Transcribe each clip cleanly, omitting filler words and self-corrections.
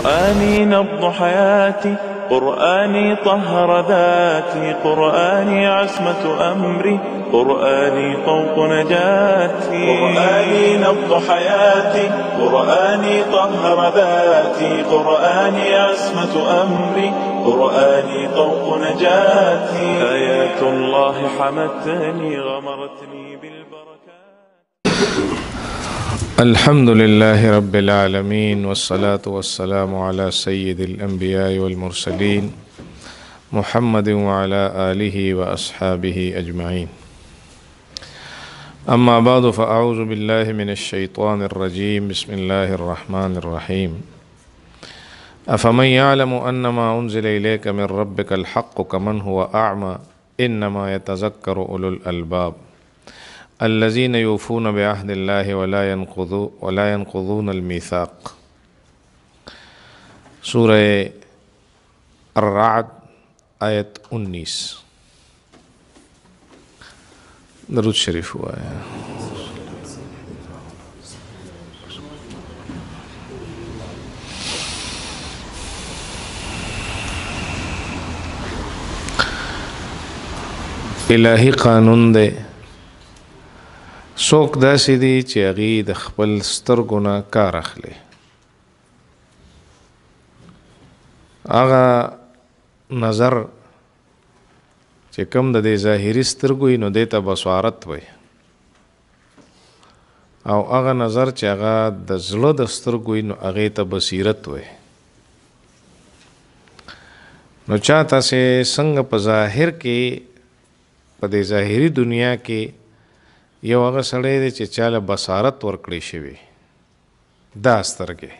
قرآني نبض حياتي، قرآني طهر ذاتي، قرآني عصمة أمري، قرآني طوق نجاتي. قرآني نبض حياتي، قرآني طهر ذاتي، قرآني عصمة أمري، قرآني طوق نجاتي. آيات الله حمتني غمرتني بالبركات. الحمد لله رب العالمين، والصلاة والسلام على سيد الأنبياء والمرسلين محمد وعلى آله وأصحابه أجمعين. أما بعد، فأعوذ بالله من الشيطان الرجيم. بسم الله الرحمن الرحيم. أفمن يعلم أنما أنزل إليك من ربك الحق كمن هو أعمى إنما يتذكر أولو الألباب الذين يوفون بعهد الله ولا ينقضون الميثاق. سورة الرعد آیت 19. درود شریف ہوا ہے. الہی قانون دے څوک داسې دي چې هغې د خپل سترګو نه کار اخلي. هغه نظر چې کوم د دې ظاهري سترګو وي نو دې ته بصارت وایي، او هغه نظر چې هغه د زړه د سترګو وي نو هغې ته بصیرت وایي. نو چا تاسې څنګه په ظاهر کې په دې ظاهري دنیا کې یو هغه سړی دی چې چاله بصارت ورکړی شوی دا سترګې،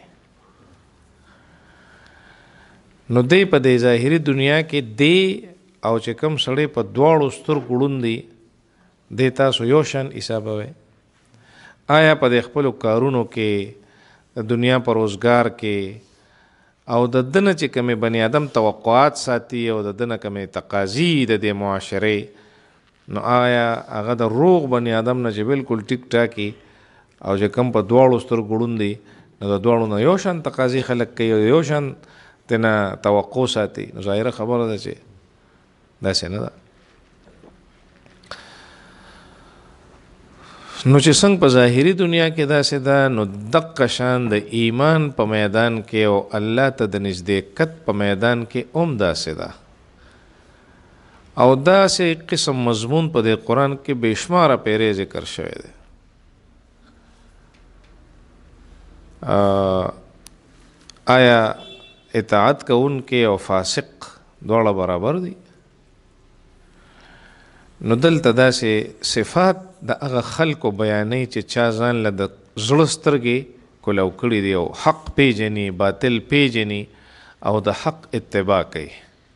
نو دی په دې ظاهري دنیا کې دی او چې کوم سړی په دواړو سترګو ړوند دی دی تاسو یو شان حسابوئ. آیا په دې خپلو کارونو کې د دنیا په روزګار کې او د ده نه چې کومې بني آدم توقعات ساتي او د ده نه کومې تقاضي د دې معاشرې، نو آیا هغه د روغ بني آدم نه چې بالکل ټیک ټاکي او چې کوم په دواړو سترګو ړوند دی نو د دواړو نه یو شان تقاضي خلک کوي او یو شان تینا توقع ساتي، نو ظاهره خبره ده چې داسې نه ده. نو چې څنګه په ظاهري دنیا کې داسې ده، نو دقه شان د ایمان په میدان کې او الله ته د نزدېکت په میدان کې هم داسې ده. او داسې قسم مضمون په دې قرآن کې بېشماره پیرې ذکر شوی دی. آیا اطاعت کوونکي او فاسق دواړه برابر دي؟ نو دلته داسې صفات د هغه خلکو بیانوي چې چا ځان له د زړه سترګې کولو کړي دي او حق پیژني، باطل پیژني او د حق اتباع کوي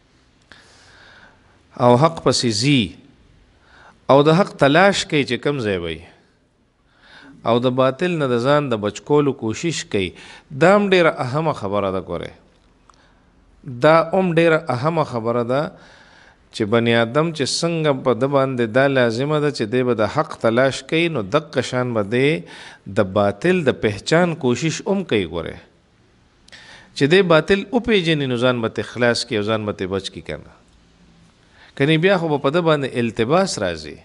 او حق پسې ځي او د حق تلاش کوي چې کم ځای وي او د باطل نه د ځان د بچ کولو کوشش کوي. دا هم ډېره اهمه خبره ده. ګورئ، دا هم ډېره اهمه خبره ده چې بني آدم چې څنګه په ده باندې دا لازمه ده چې دی به د حق تلاش کوي، نو دقه شان به دی د باطل د پہچان کوشش هم کوي. ګورئ، چې دی باطل وپېژني نو ځان به ترې خلاص کړي او ځان به ترې بچ کړي که نه، کنی بیا خو په ده باندې التباس راځي.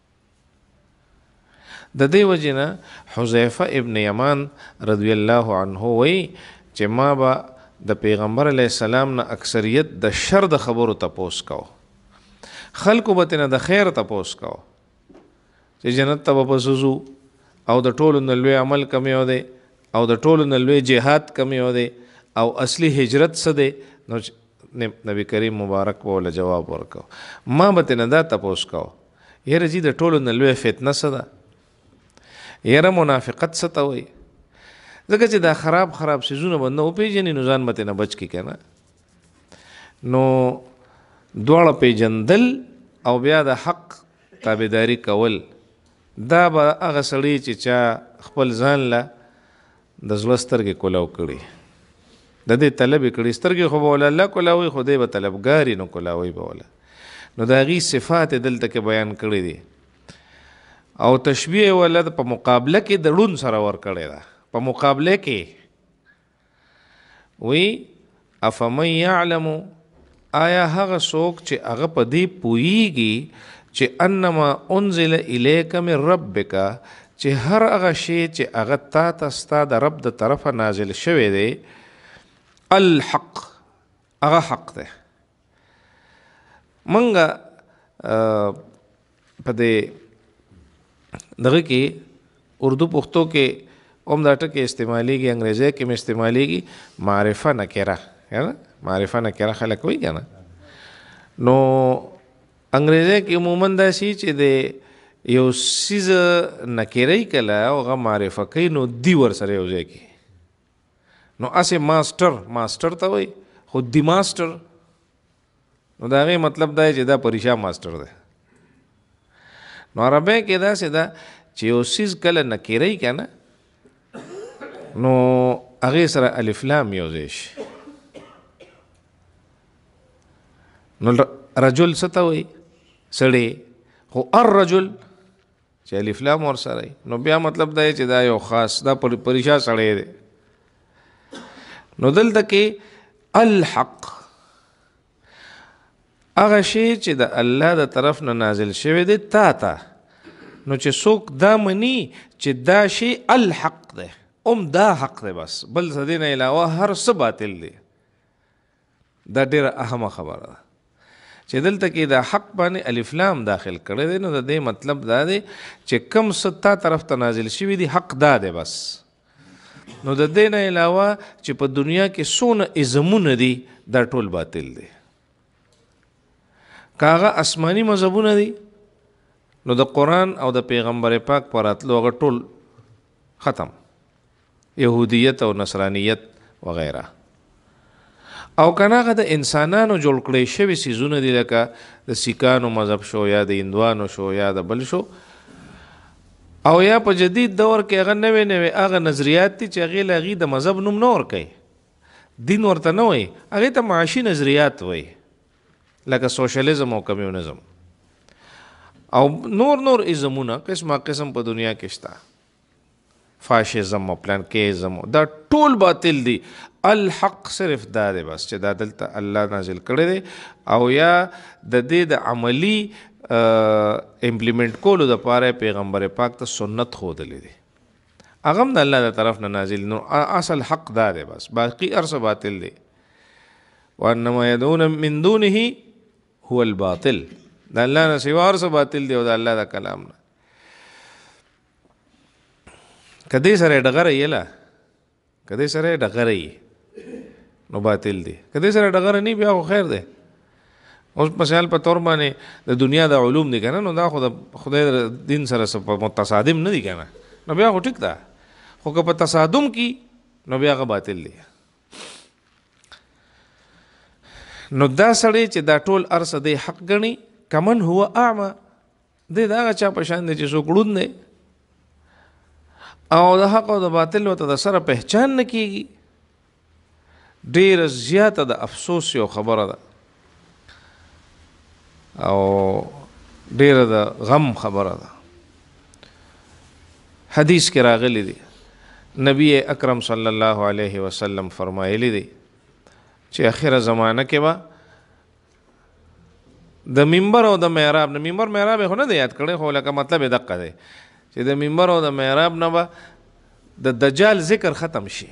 د دې وجې نه حذیفه ابن یمان رضی الله عنه وایي چې ما به د پیغمبر علیه السلام نه اکثریت د شر د خبرو تپوس کو، خلکو به ترې نه د خیر تپوس کو چې جنت ته به پس ځو او د ټولو نه لوی عمل کوم یو دی او د ټولو نه لوی جهاد کوم یو دی او اصلي هجرت څه دی. نو نبی کریم مبارک به جواب ورکو، ما به ترې نه دا تپوس کو یاره جی د ټولو نه لوی فتنه څه ده، یاره منافقت څه ته وایي، ځکه چې دا خراب څیزونه به نه وپېژني نو ځان به ترې نه بچ کړي که نه. نو دواړه پیژندل او بیا د حق تابعداري کول، دا به هغه سړی چې چا خپل ځان له د زړه سترګې کولو کړي، د دې طلب یې کړي، سترګې خو به وله الله کولاوي خو دی به طلبګار یې نو کولاوي به وله. نو د هغې صفات یې دلته کې بیان کړي دي او تشبیه ولا په مقابله کې د ړوند سره ورکړی ده. په مقابله کې وی افمن یعلم آیا هغه څوک چې هغه په دې پوهیږي چې انما انزل الیک من ربک چې هر هغه شی چې هغه تا ته ستا د رب د طرفه نازل شوی دی الحق هغه حق دی. منګه په دې دغه کې اردو پښتو کې اوم دا ټکي استعمالیږي، انګریزي کې هم استعمالیږي، معرفه نکره یا معرفه نکره خلک وایي که نه. نو انګریزي کې عموما دا شي چې د یو څیز نکره کله هغه معرفه کوي نو دی ورسره یو ځای کې، نو اسې ماسټر ته وایي، خو دی ماسټر نو د هغې مطلب دا چې دا پریشا ماسټر دی. نو عربی کې داسې ده چې یو څیز کله نکره که نه نو هغې سره الف لام یو ځای شي. نو رجل څه ته وایي؟ سړی. خو الرجل چې الف لام ورسره وي نو بیا مطلب دا چې دا یو خاص دا پریشا سړی دی. نو دلته کې الحق هغه شی چې د الله د طرف نه نازل شوی دی تا ته، نو چې څوک دا مني چې دا شی الحق دی دا حق دی، بس بل څه دې نه علاوه هر څه باطل دی. دا ډېره اهمه خبره ده چې دلته کې دا حق باندې الف لام داخل کړی دی. نو د دې مطلب دا دی چې کم څه تا طرف ته نازل شوي دي حق دا دی بس. نو د دې نه علاوه چې په دنیا کې څونه ازمونه دي دا ټول باطل دی. که هغه آسماني مذهبونه دي نو د قرآن او د پیغمبر پاک په راتلو هغه ټول ختم، یهودیت او نصرانیت وغیره. او کنه هغه د انسانانو جوړ کړی شوي څیزونه دي، لکه د سیکانو مذهب شو یا د هندوانو شو یا د بل شو، او یا په جدید دور کې هغه نوې هغه نظریات دي چې هغې له هغې د مذهب نوم نه ورکوي، دین ورته نه وایي، هغې ته معاشي نظریات وایي، لکه سوشلیزم او کمیونزم او نور ازمونه قسمه قسم په دنیا کې شته، فاشیزم او پلانکیزم، دا ټول باطل دي. الحق صرف دا دی بس چې دا دلته الله نازل کړی دی، او یا د دې د عملی امپلیمنٹ کولو دپاره پیغمبر پاک ته سنت ښودلی دی، هغه هم د الله د طرف نه نازل. نو اصل حق دا دی بس، باقي هر څه باطل دی. وانما يدعون من دونه هو الباطل، د الله نه سوا هر څه باطل دی او د الله د کلام نه. که دې سره ډغره یې که دې سره ډغره یې نو باطل دی، که دې سره ډغره نه بیا خو خیر دی. اوس مثال په طور باندې د دنیا د علوم دي که نه، نو دا خو د خدای دین سره متصادم نه دي که نه، نو بیا خو ټیک ده. خو که په تصادم کې نو بیا هغه باطل دی. نو دا سړی چې دا ټول ارسه دی حق ګڼي، کمن هو اعمى، دی د هغه چا په شان دی چې څوک ړوند دی او د حق او د باطل ورته د سره پہچان نه کېږي. ډېره زیاته د افسوس یو خبره ده او ډېره د غم خبره ده. حدیث کې راغلی دی، نبی اکرم صلی الله علیه وسلم فرمایلی دی چې اخره زمانه کې به د منبر او د محراب نه، منبر محراب خو نه دی یاد کړی، خو لکه مطلب یې دقه دی چې د منبر او د محراب نه به د دجال ذکر ختم شي.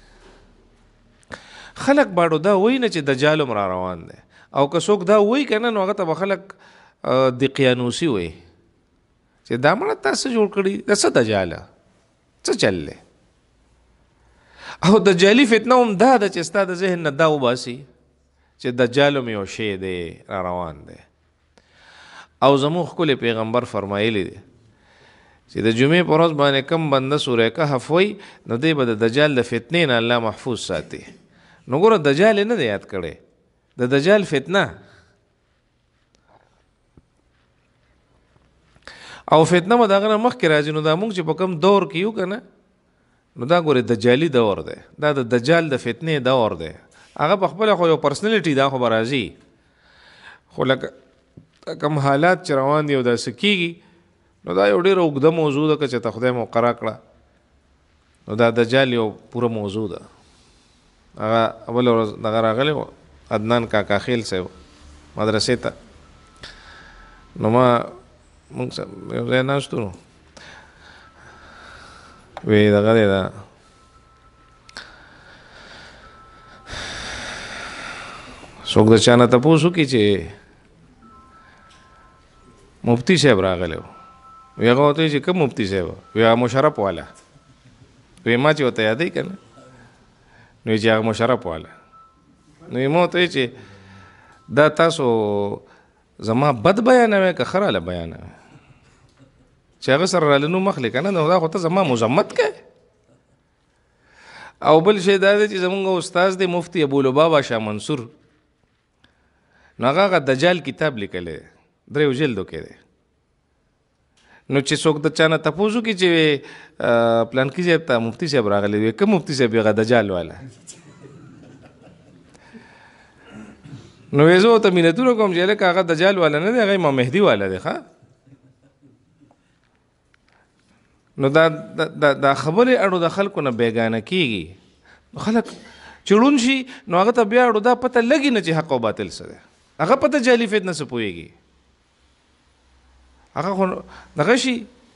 خلق باړو دا وایي نه چې دجال هم را روان دی، او که څوک دا وایي که نه نو هغه ته به خلق دقیانوسي وایي چې دا مړه تاسو جوړ کړي، د څه دجاله څه چل دی. او دجالي فتنه هم دا ده چې ستا د ذهن نه دا وباسي چې دجال هم یو شی دی را روان دی. او زموږ ښکلی پیغمبر فرمایلی دی چې د جمعې په ورځ باندې کم بنده سوره کهف وایي نو دی به د دجال د فتنې نه الله محفوظ ساتي. نو ګوره دجال یې نه دی یاد کړی، د دجال فتنه او فتنه به د هغه نه مخکې راځي. نو دا موږ چې په کوم دور کې یو که نه، نو دا ګورې دجالي دور دی، دا د دجال د فتنې دور دی. هغه په خپله خو یو پرسنالټي دا خو به راځي، خو لکه کوم حالات چې روان دي او داسې کېږي نو دا یو ډېره اوږده موضوع ده. که چې ته خدای مقرره کړه نو دا دجال یو پوره موضوع ده. هغه اول ورځ دغه راغلی و عدنان کاکا خیل صاحب مدرسې ته، نو ما موږ یو ځای ناستو نو وی دغه دی دا څوک د چا نه تپوس وکړي چې مفتی صاحب راغلی و، وی هغه ورته وایي چې کوم مفتی صاحب؟ وی هغه مشرف والا. وی ما چې ورته یادوي که نه، نو چې هغه مشرف والا، نو ما ورته وایي چې دا تاسو زما بد بیانوئ که ښه راله بیانوئ؟ چې هغه سره راله نوم اخلي که نه، نو دا خو ته زما مذمت کوې. او بل شی دا دی چې زمونږ استاذ دی مفتی ابولبابا شاه منصور، نو هغه دجال کتاب لیکلی دی، 3 جلدو کې دی. نو چې څوک د چا نه تپوس وکړي چې پلانکي صاحب ته مفتی صاحب راغلی دی، کوم مفتی صاحب؟ هغه دجال والا. نو زه ورته مینتونه کوم چې هلکه هغه دجال والا نه دی، هغه امام مهدي والا دی. ښه نو دا خبرې اړو د خلکو نه بیګانه کېږي، نو خلک چې ړوند شي نو هغه ته بیا اړو دا پته لګي نه چې حق او باطل څه دی، هغه پته جعلي فتنه څه پوهېږي، هغه خو دغه شي.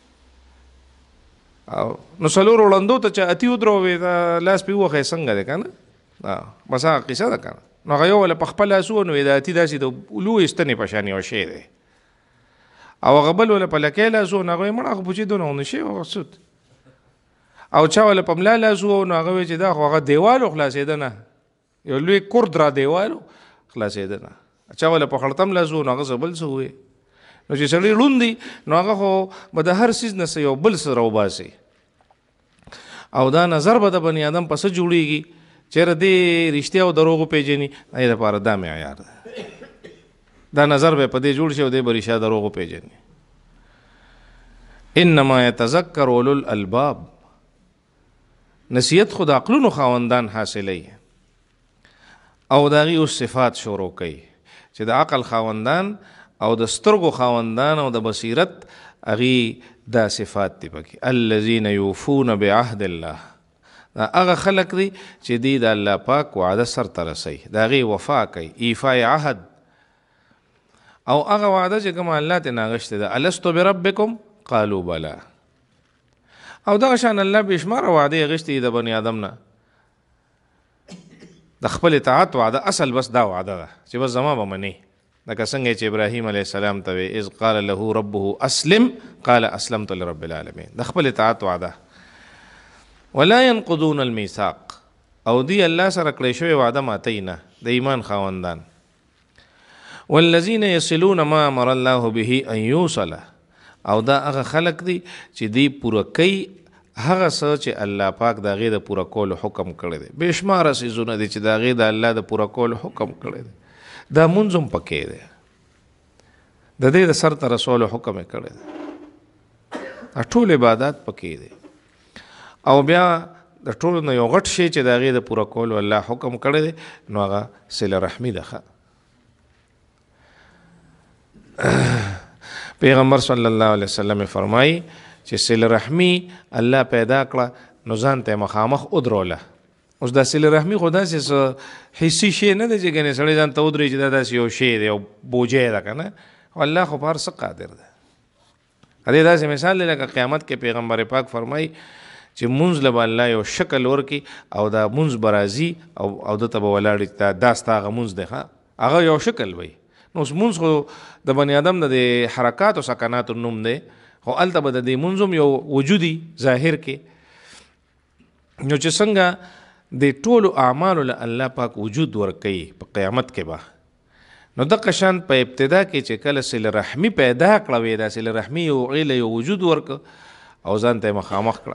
نو څلورو ړندو ته چې اتي ودروې دا لاس پې ووښی څنګه دی که نه، بس هغه قصه ده که نه. نو هغه یو وله په خپل لاس وونو د اتي داسې د لویې ستنې په شان یو شی دی، او هغه بل وله په لکۍ لاس وو، نو هغه وایي مړه هغه پوچېدو نه ونه شي هغه سود، او چا وله په ملا لاس وو، نو هغه وایي چې دا خو هغه دیوالو خلاصېده نه، یو لوی کورد را دیوالو خلاصېده نه. چا وله په خړتم لاس وو، نو هغه څه بل څه ووایي. نو چې سړی ړوند دی نو هغه خو به د هر څیز نه څه یو بل څه راوباسي، او دا نظر به د بني آدم په څه جوړېږي چېرې دې رښتیا او دروغ وپېژني، دې دپاره دا معیار ده. دا نظر به په دې جوړ شي او دې به رښتیا دروغ وپېژني. انما یتذکر اولو الالباب، نصیحت خو د عقلونو خاوندان حاصلوي، او د هغې اوس صفات شروع کوي چې د عقل خاوندان او د سترګو خاوندان او د بصیرت هغې دا صفات دي پکې. الذین یوفون بعهد الله، دا هغه خلک دي چې دی د الله پاک وعده سرته رسوي، د هغې وفا کوي، ایفای عهد. او هغه وعده چې کومه الله ترې ناغشتې ده، الستو بربکم قالوا بلا. او دغه شان الله بېشماره وعدې اغشتې د بني آدم نه، د خپل اطاعت وعده اصل بس دا وعده ده چې بس زما به منې، لکه څنګه چې ابراهیم علیه السلام ته وی اذ قال له ربه اسلم قال اسلمت لرب العالمین، د خپل اطاعت وعده. ولا ينقضون الميثاق، او دی الله سره کړی شوې وعده ماتوي نه، د ایمان خاوندان. والذین یصلون ما امر الله به ان یوصل، او دا هغه خلق دي چې دی پوره کوي هغه څه چې الله پاک د هغې د پوره کولو حکم کړی دی. بېشماره څیزونه دي چې د هغې د الله د پوره کولو حکم کړی دی. دا مونځ هم پکې دی، د دې د سر ته رسولو حکم یې کړی دی، ټول عبادات پکې دی. او بیا د ټولو نه یو غټ شی چې د هغې د پوره کولو الله حکم کړی دی نو هغه صله رحمي ده. پیغمبر صلی الله علیه وسلم فرمایي چې صله رحمي الله پیدا کړه نو ځان ته مخامخ ودروله. اوس دا صله رحمي خو داسې حسي شی نه دی چې ګنې سړی ځان ته ودرېږي چې دا داسې یو شی دی، یو بوجۍ ده که نه، الله خو په هر څه قادر ده. دې داسې مثال دی لکه قیامت کې پیغمبر پاک فرمایي چې مونځ له به الله یو شکل ورکړي او دا مونځ به راځي او ده ته به ولاړي دا ستا هغه مونځ دی، هغه یو شکل وي. نو اوس مونځ خو د بني آدم د حرکاتو سکناتو نوم دی، خو هلته به د دې مونځ هم یو وجودي ظاهر کې. نو چې څنګه د ټولو اعمالو له الله پاک وجود ورکوي په قیامت کې به، نو دغه شان په ابتدا کې چې کله صله رحمي پیدا کړه وې، دا صله رحمي یو هغې له یو وجود ورکړه او ځان ته یې مخامخ کړه،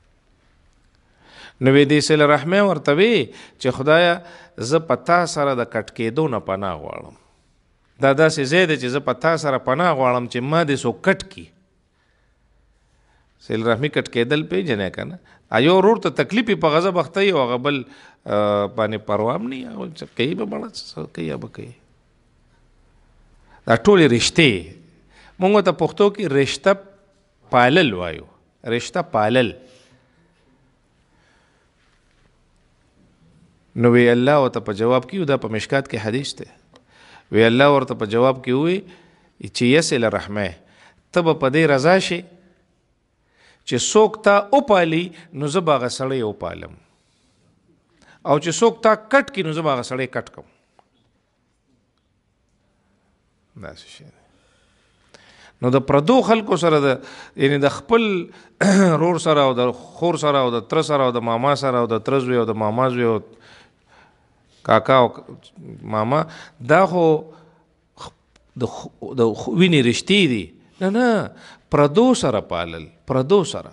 نو وې دې صله رحمي ورته وې چې خدایه زه په تا سره د کټ کېدو نه پناه غواړم. دا داسې ځای دی چې زه په تا سره پناه غواړم چې ما دې څوک کټ کي. صله رحمي کټ کېدل پېژنې که نه، یو ورور ته تکلیف یې په غضب اخته وي او هغه بل باندې پروا هم نه وي، هغه کوي به مړه څه کوي یا به کوي. دا ټولې رشتې مونږ ته پښتو کې رشته پالل وایو، رشته پالل. نو وی الله ورته په جواب کې دا په مشکات کې حدیث ده وی الله ورته په جواب کې وی چې یسل رحمه تب په دې رضا شي چې څوک تا او پالي نو زه به هغه سړی او پالم او چې څوک تا کټ کړي نو زه به هغه سړی کټ کوم داسې شی نو د پردو خلکو سره د یعنی د خپل رور سره او د خور سره او د تر سره او د ماما سره او د ترزوی او د ماما زوی او کاکا او ماما دا خو د وینې رشتې دي نه پردو سره پالل پردو سره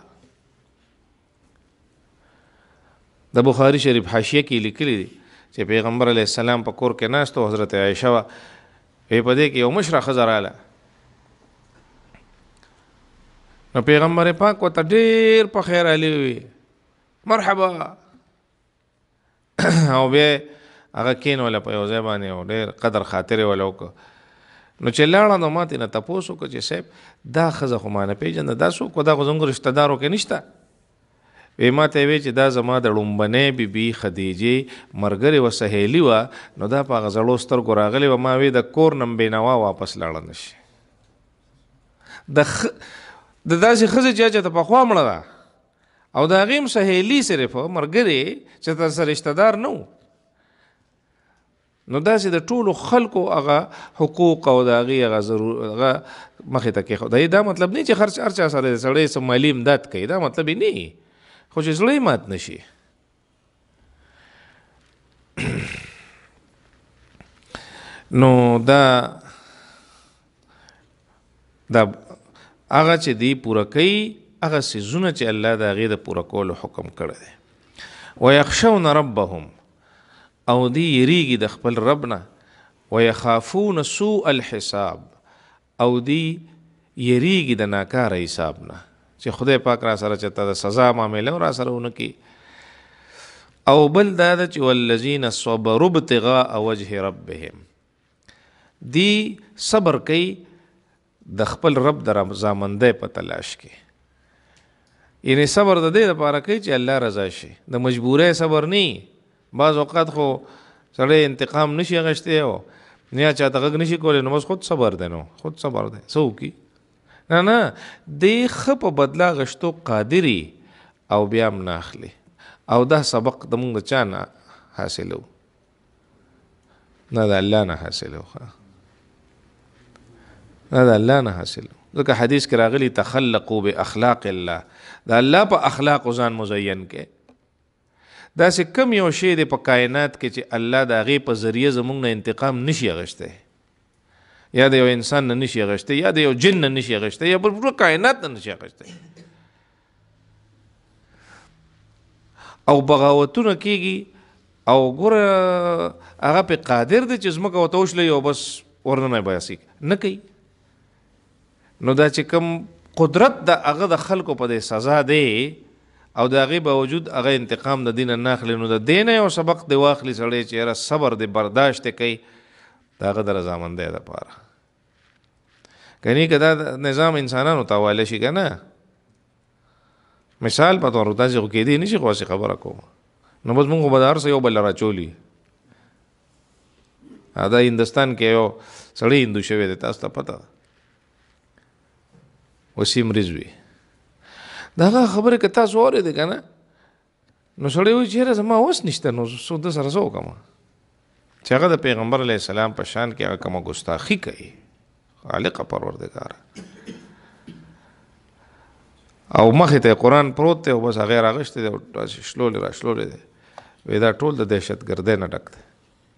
د بخاری شریف حاشیه کې لیکلی دي چې پیغمبر علیه السلام په کور کې ناست او حضرت عایشه وه په دې کې یو مشره ښځه راغله نو پیغمبر پاک ورته ډېر په خیر علي وي مرحبا او بیا هغه کېنوله په یو ځای باندې او ډېر قدر خاطرې وله وکړه نو چې لاړه نو ما ترې نه تپوس وکړه چې صاحب دا ښځه خو ما نه پېژنده دا څوک و دا خو زموږ رشته دارو کې نشته وی ما ته وی چې دا زما د لومبنۍ بیبي خدیجې ملګرې وه سهیلي وه نو دا په هغه زړو سترګو راغلې وه ما وی د کور نه بېنوا واپس لاړه نه شي د داسې ښځې چې ته پخوا مړه ده او د هغې هم سهیلي صرف ملګرې چې تر سره رشته دار نه و نو داسې د ټولو خلکو هغه حقوق او د هغې هغه مخې ته کېښود دا مطلب نه چې هر چا سره سړی څه مالي امداد کوي دا مطلب یې نه خو چې زړه یې مات نه شي نو دا هغه چې دی پوره کوي هغه څیزونه چې الله د هغې د پوره کولو حکم کړی دی ویخشون ربهم او دی یریږي د خپل رب نه ویخافون سوء الحساب او دی یریږي د ناکاره حساب نه چې خدای پاک را سره چېرته د سزا معامله را سره ونه کړي او بل دا ده چې والذین صبروا ابتغاء وجه ربهم دی صبر کوي د خپل رب د رضامندۍ په تلاش کې یعنی صبر د دې لپاره کوي چې الله رضا شي د مجبورۍ صبر نه بعض اوقات خو سړی انتقام نشي اخیستی او نه چاته غږ نشي کولی نو بس خود صبر دی نو خود صبر دی څه وکړي نه دی ښه په بدله اخیستو قادري او بیا هم نه اخلي او دا سبق د مونږ د چا نه حاصلو نه د الله نه حاصلو نه د الله نه حاصلو ځکه حدیث کې راغلي تخلقوا باخلاق الله د الله په اخلاقو ځان مزین کې داسې کم یو شی دی په کائنات کې چې الله د هغې په ذریعه زموږ نه انتقام نشي اخیستی یا د یو انسان نه نشي اخیستی یا د یو جن نه نشي اخیستی یا بل پوره کائنات نه نشي اخیستی او بغاوتونه کېږي او ګوره هغه پې قادر دی چې ځمکه ورته وشلوي او بس ورننه باسي نه کوي نو دا چې کوم قدرت د هغه د خلکو په دې سزا دی او د هغې باوجود هغه انتقام د دینه نه اخلي نو د دې نه یو سبق دی واخلي سړی چې یاره صبر دی برداشت دی کوي د هغه د رضامندۍ دپاره کنی که دا نظام انسانانو ته حواله شي که نه مثال په طور تاسې خو کېدی نه شي خو هسې خبره کوم نو بس مونږ خو به د هر څه یو بل راچولي دا هندوستان کې یو سړی هندو شوی دی تاسو ته پته ده وسیم رضوي د هغه خبرې که تاسو اورېدې که نه نو سړی وایي چې یاره زما وس نشته نو ده سره څه وکړم چې هغه د پیغمبر علیه السلام په شان کې هغه کومه ګستاخي کوي خالقه پروردګاره او مخې ته قرآن پروت دی او بس هغې راغشتی دی او شلولې را شلولې دی وایي دا ټول د دهشتګردۍ نه ډک دی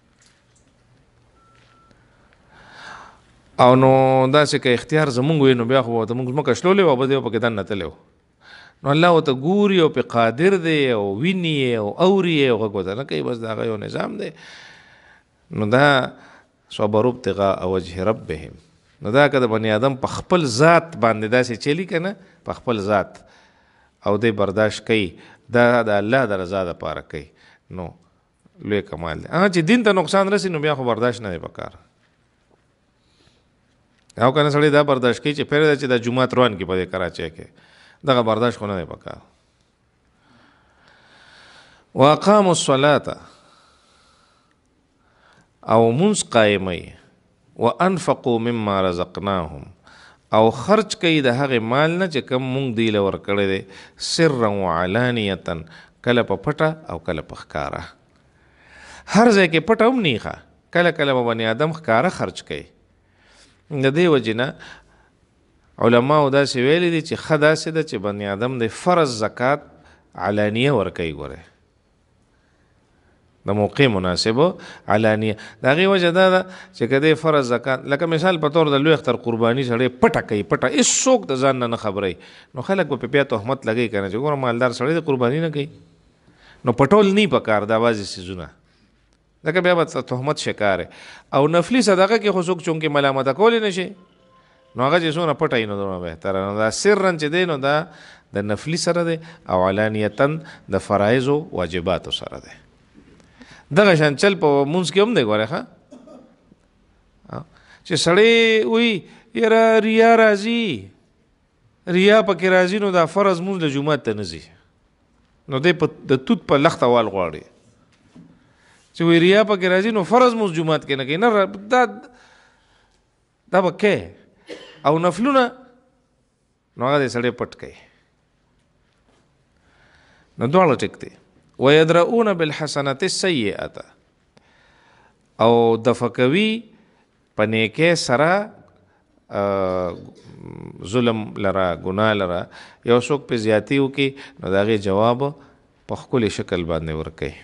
او نو داسې که اختیار زمونږ وي نو بیا خو ورته مونږ ځمکه شلولې وه به دی پکې دننه تللی و نو الله ورته ګوري او پې قادر دی او ویني او اوري او غږ ورته نه کوي بس د هغه یو نظام دی نو دا صبروا ابتغاء وجه ربهم نو دا که د بني آدم په خپل ذات باندې داسې چلی که نه په خپل ذات او دی برداشت کوي دا د الله د رضا دپاره کوي نو لوی کمال دی چې دین ته نقصان رسي نو بیا خو برداشت نه دی پکار او کنه سړی دا برداشت کوي چې پرېږده چې دا جومات روان کړي په دې کراچۍ کې دغه برداشت خو نه دی پکار واقاموا الصلاة او منځ قایموي وانفقوا مما رزقناهم او خرج کوي د هغې مال نه چې کوم مونږ دی له ورکړی دی سرا وعلانیتا کله په پټه او کله په ښکاره هر ځای کې پټه هم نه ښه کله کله به بني آدم ښکاره خرج کوي د دې وجې نه علماو داسې ویلي دي چې ښه داسې ده چې بني آدم د فرض زکات علانیه ورکوي ګورئ د موقع مناسبو علانیه د هغې وجه دا ده چې که دی فرض زکات لکه مثال په طور د لوی اختر قرباني سړی پټه کوي پټه هېڅوک د ځان نه خبروي نو خلک به په بیا تهمت لګوي که نه چې ګوره مالدار سړی د قرباني نه کوي نو پټول نه پکار دا بعضې څیزونه ځکه بیا به تهمت شکار او نفلي صدقه کې خو څوک چونکې ملامته کولی نه شي نو هغه چې څونه پټه وي نو دومره بهتره نو دا سرن چې دی نو دا د نفلي سره دی او علانیتا د فرایضو واجباتو سره دی دغه شان چل په مونځ کې هم دی ګوره ښه چې سړی وایي یاره ریا راځي ریا پکې راځي نو دا فرض مونځ له جومات ته نه ځي نو دی د توت په لخته وال غواړي چې وایي ریا پکې راځي نو فرض مونځ جومات کې نه کوي نه دا به کې او نفلونه نو هغه دی سړی پټ کوي نو دواړه ټیک دی ويدرؤون بالحسنة السيئة او دفع کوي په نیکۍ سره ظلم لره ګناه لره یو څوک په زیاتی وکړي نو د هغې جواب په ښکلي شکل باندې ورکوي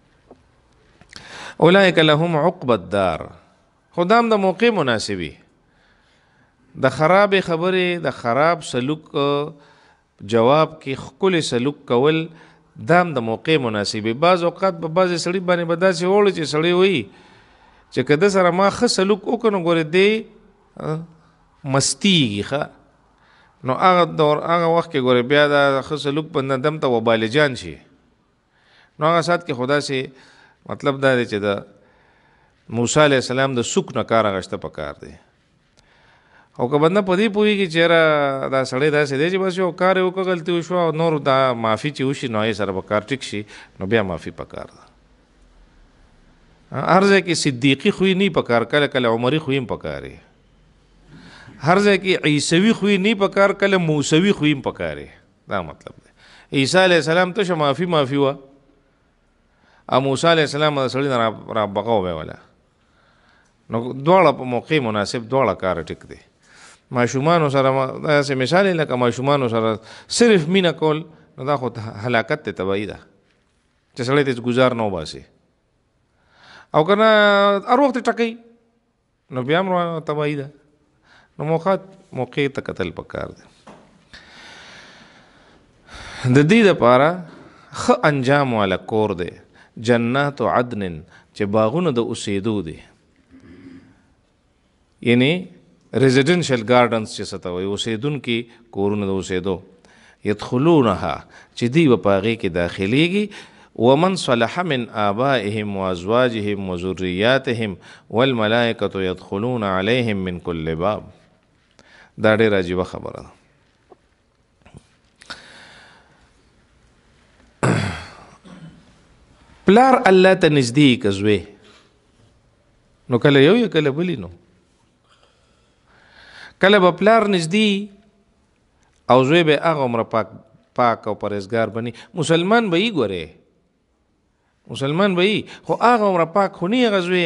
اولئک لهم عقبى الدار خو دا هم د موقع مناسبي د خرابې خبرې د خراب سلوک جواب کې ښکلي سلوک کول دا هم د موقع مناسبي بعض اوقات په بعضې سړي باندې به داسې وړي چې سړی وایي چې که ده سره ما ښه سلوک وکړو نو ګورې دی مستیږي ښه نو هغه وخت کې ګورې بیا دا ښه سلوک بنده دم ته وبال جان شي نو هغه سات کې خو داسې مطلب دا دی چې د موسی علیه السلام د سوک نه کار اخیسته پکار دی او که بنده په دې پوهېږي چې یاره دا سړی داسې دی چې بس یو کار یې وکړه غلطي وشوه او نور دا معافي چې وشي نو هغې سره به کار ټیک شي نو بیا معافي پکار ده هر ځای کې صدیقي خوی نه پکار کله کله عمري خوی هم پکار هر ځای کې عیسوي خوی نه پکار کله موسوي خوی هم پکار دا مطلب دی عیسی علیه السلام ته معافي وه او موسی علیه السلام د سړي نه را بغه وبیوله نو دواړه په موقع مناسب دواړه کار ټیک دی ماشومانو سره داسې مثال یې لکه ماشومانو سره صرف مینه کول نو دا خو هلاکت ته تباهي ده چې سړی ته ګزار نه وباسي او که نه هر وخت یې ټکوي نو بیا هم تباهي ده نو موقع ته کتل پکار دی د دې دپاره ښه انجام والا کور دی جنات عدن چې باغونه د اوسېدو دي یعنی ریزیډنشل ګارډنز چې څه ته وایي اوسېدونکي کورونه د اوسېدو یدخلونها چې دوی به په هغې کې داخلیږي ومن صلح من آبائهم وازواجهم وذریاتهم والملائکة يدخلون عليهم من كل باب دا ډېره عجیبه خبره ده پلار الله ته نږدې که زوی نو کله یو یا کله بلی نو کله به پلار نږدې او زوی به هغه عمره پاک او پرهیزګار بني مسلمان به یې ګورې مسلمان به یې خو هغه عمره پاک خو نه هغه زوی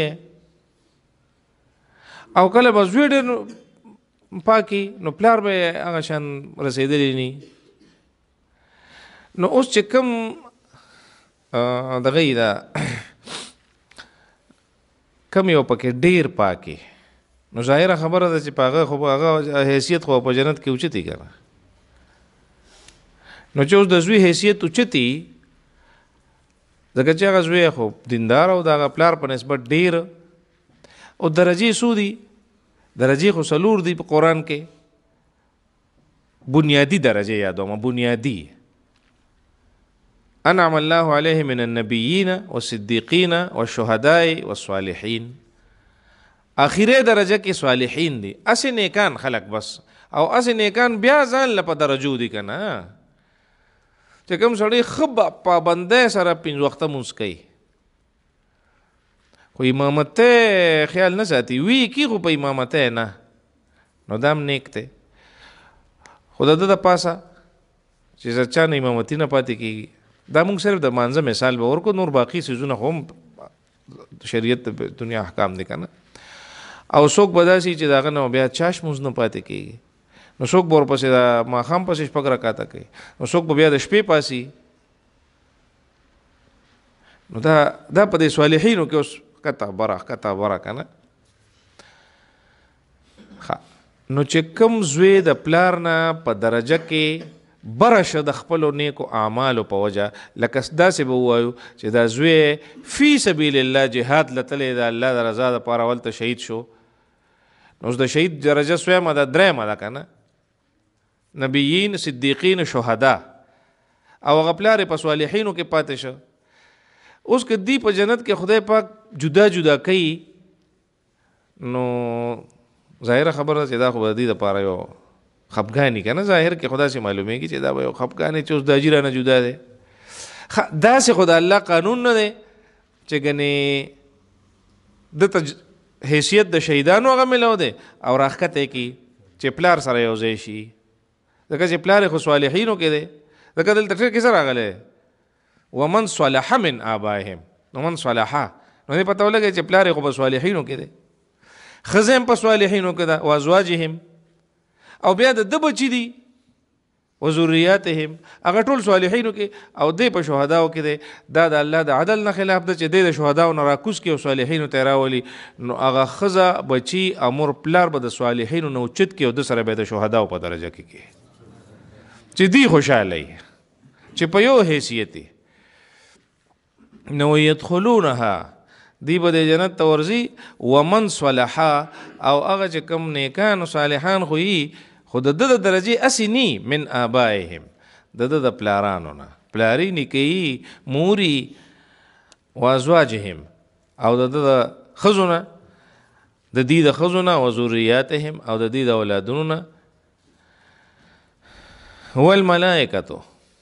او کله به زوی ډېر پاکي نو پلار به هغه شان رسېدلی نه نو اوس چې کوم دغه یې دا کم یو پکې ډېر پاکي نو ظاهره خبره ده چې په هغه خو هغه حیثیت خو په جنت کې اوچتي که نه نو چې اوس د زوی حیثیت اوچتي ځکه چې هغه زوی خو دیندار او د هغه پلار په نسبت ډېر او درجې څو دي درجې خو څلور دي په قرآن کې بنیادي درجې یادوم بنیادي انعم الله علیه من النبیین والصدیقین والشهداء والصالحین اخیره درجه کې صالحین دي اسې نیکان خلق بس او اسې نیکان بیا ځان له په درجو دي که نه چې کوم سړی ښه پابندۍ سره پنځه وخته مونځ کوي خو امامت خیال نه ساتي وی کی خو په امامت نه نو دام نیک ته خدا د پاسه چې چا نه امامتي نه پاتې کیږي دا موږ صرف د مانځه مثال به ورکو نور باقي سيزونه هم شریعت د دنیا احکام دي کنه او څوک بداسي چې داغه نو بیا چاش موږ نه پاتې کیږي نو څوک بور پسې دا ماخام پسې شپږ رکعاته کوي نو څوک بیا د شپې پاسي نو دا په دې صالحینو کې اوس کته برا کنه نو چې کوم زوی د پلار نه په درجه کې برشه د خپل نیکو اعمالو په وجه لکه داسې به وایو چې دا زوی فی سبیل الله جهاد لتلې د الله د رضا لپاره ولته شهید شو نو د شهید درجه سویمه ده درېمه ده کنه نبیین صدیقین شهدا او هغه پلار په صالحینو کې پاتې شه اوس که دی په جنت کې خدای پاک جدا جدا کوي نو ظاهره خبره چې دا خو د دې لپاره یو خفګانی کنه ظاهر کې خدا سي معلومیږي چې دا به خفګانی چې اوس د اجر نه جدا ده دا سه خدا الله قانون نه ده چې ګنې د حیثیت د شهیدانو هغه ملو ده او راخته کې چې پلار سره یو ځای شي دغه چې پلار خو صالحینو کې ده دغه دلته کې سره راغله ومن صلح من آبائهم ومن صلح نو نه پته ولګي چې پلار خو په صالحینو کې ده خزم په صالحینو کې ده او ازواجهم او بیا د بچی دي و ذریاتهم هغه ټول صالحینو کې او د په شهداو کې دی دا د الله د عدل نه خلاف ده چې د شهداو نه راکوس کې او صالحینو ته راولي نو هغه خزه بچی امر پلار به د صالحینو نه اوچت کې او د سره به د شهداو په درجه کې چې دی خوشاله چې په یو حیثیت نو يدخلونها دی به د جنت تورزی ومن صلح او هغه چې کم نیکان او صالحان خو خود د درجه اسنی من آبائهم د پلارانو نه پلاری نکی موري وازواجهم او د خزونه د دې د خزونه او ذریاتهم او د دې د اولادونو نه هو الملائکه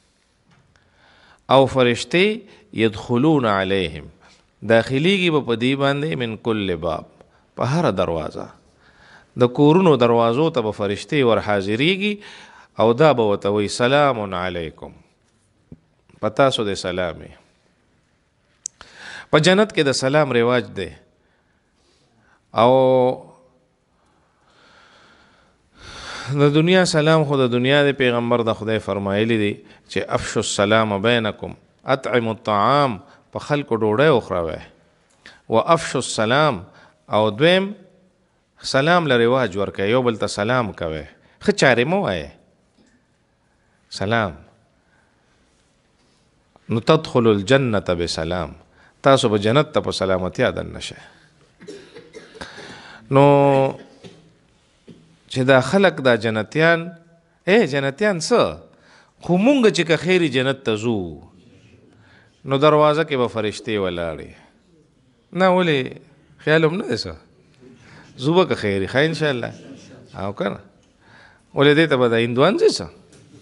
او فرشتي يدخلون عليهم داخليږي په دې باندې من کل باب په هر دروازه د کورونو دروازو ته به فرشتي ور حاضرېږي او دا به ورته وایي سلام علیکم پتا سو د سلامي په جنت کې د سلام رواج دی او د دنیا سلام خو د دنیا د پیغمبر د خدای فرمایلی دی چې افشوا السلام بینکم اطعموا الطعام په خلکو ډوډۍ وخوروئ وافشوا السلام او دویم سلام له رواج ورکوي یو بل ته سلام کوي ښه چارې مه وایې سلام نو تدخل الجنة بسلام تاسو به جنت ته په سلامتیا دننه شئ نو چې دا خلق دا جنتیان جنتیان څه خو مونږ چې که خیری جنت ته ځو نو دروازه کې به فرشتې ولاړې نه ولې خیال هم نه دی څه زوبه که خیری خیر ان شاء الله او کنه ولې دې ته به د هندوان ځي څه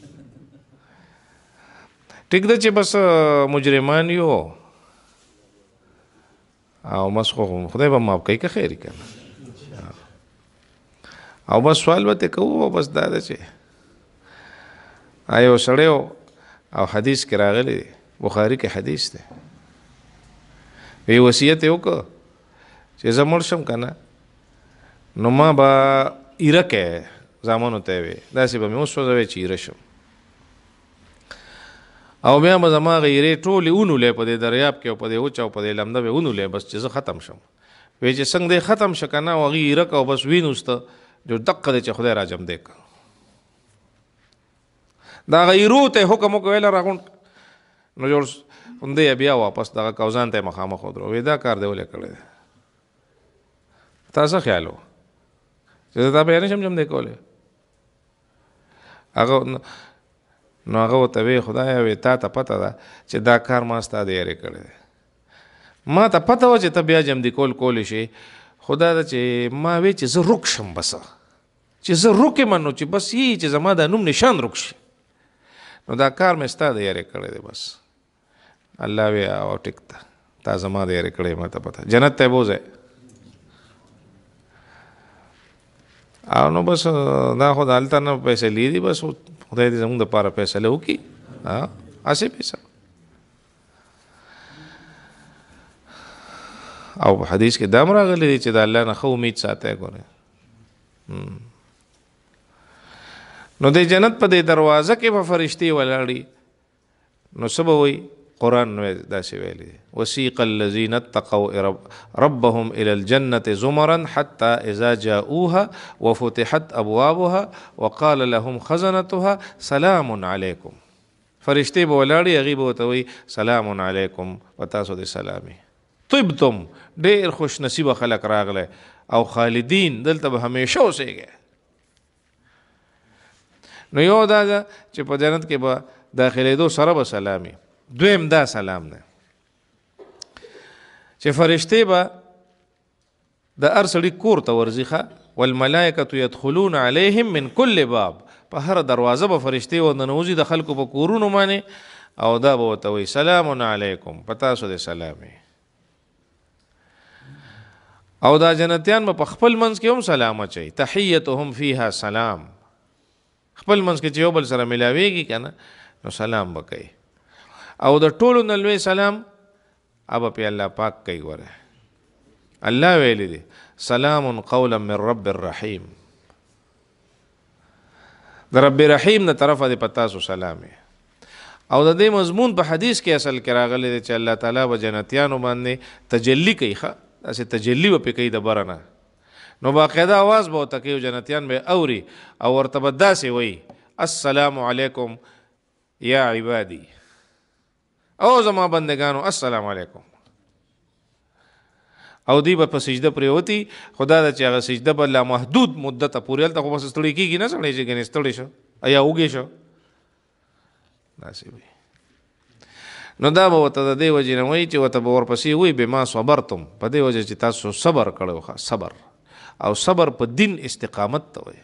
ټیک ده چې بس مجرمان یو او مسخو خدای به معاف کوي که خیری کنه او بس سوال به کوو بس دا ده چې آیو سړیو او حدیث کې راغلی بخاری کې حدیث دی وی وصیت یې وکړه چې زه مړ شم که نه نو ما به ایره کې زامنو ته وی داسې به مې وسوځوی چې ایره شم او بیا به زما هغه ایرې ټولې ونولې په دې دریاب کې او په دې وچ او په دې لمده به ونولې بس چې زه ختم شم وی چې څنګه دی ختم شه که نه او هغې ایره که او بس وینوسته جو دقه دی چې خدای راجم دی که دا هغه ایرو ته حکم وکړ ویله راغونډ نو جوړ همدې بیا واپس دغه کوزان ته مخامخ ودرو وی دا کار دی ولې کړی دی تا څه خیال و چې دا بیا نشم جم دی کولی هغه نو هغه ورته وی خدایه وی تا ته پته ده چې دا کار ما ستا د یارې کړی دی ما ته پته وه چې ته بیا جم دی کولی شي خدا ده چې ما وی چې زه رک شم بس چې زه رک یم نو چې بس یې چې زما دا نوم نشان رک شي نو دا کار مې ستا د یارې کړی دی بس الله وی او ټیک ده تا زما د یې کړې ماته پته جنت ته بوځه او نو بس دا خو د هلته نه فیصلې دي بس خدای دې زموږ دپاره فیصله وکړي هسې پیسه او په حدیث کې دا هم راغلی دی چې د الله نه ښه امید ساتئ ګورئ نو د جنت په دې دروازه کې به فرشتې ولاړي نو څه به وایي قرآن داسې ویلی دی وسیق الذین اتقوا ربهم الى الجنة زمرا حتى اذا جاءوها وفتحت ابوابها وقال لهم خزنتها سلام علیکم فرشتې به ولاړي هغې به ورته وایي سلام علیکم په تاسو د سلامي طبتم ډېر خوش نصیبه خلک راغلی او خالدین دلته به همیشه اوسېږئ نو یو دا ده چې په جنت کې به داخلېدو سره به سلامي دویم دا سلام ده چې فرشتې به د هر سړي کور ته ورځي ښه والملائکة یدخلون علیهم من کل باب په هر دروازه به فرشتې ورننوځي د خلکو په کورونو باندې او دا به ورته وایي سلام علیکم په تاسو د سلامي او دا جنتیان به په خپل منځ کې هم سلام اچوي تحیتهم فیها سلام خپل منځ کې چې یو بل سره ملاویږي که نه نو سلام به کوي او د ټولو نه لوی سلام اب په الله پاک کوي ګوره الله ویلی دی سلام قولا من رب الرحیم د رب رحیم نه طرفه دی په تاسو سلام او د دې مضمون په حدیث کې اصل کې راغلی دی چې الله تعالی به جنتیانو باندې تجلی کوي ښه داسې تجلی به پې کوي د بره نه نو باقاعده آواز به ورته کوي جنتیان به اوري او ورته به داسې وایي السلام علیکم یا عبادی او زما بندگانو السلام علیکم او دی به په سجده پرېوتي خو دا ده چې هغه سجده به لامحدود مدته پورې هلته خو بس ستړی کېږي نه سړی چې ګنې ستړی شو یا وږی شو داسې وي نو دا به ورته د دې وجې نه وایي چې ورته به ورپسې وایي بما صبرتم په دې وجه چې تاسو صبر کړی وخه صبر او صبر په دین استقامت ته وایي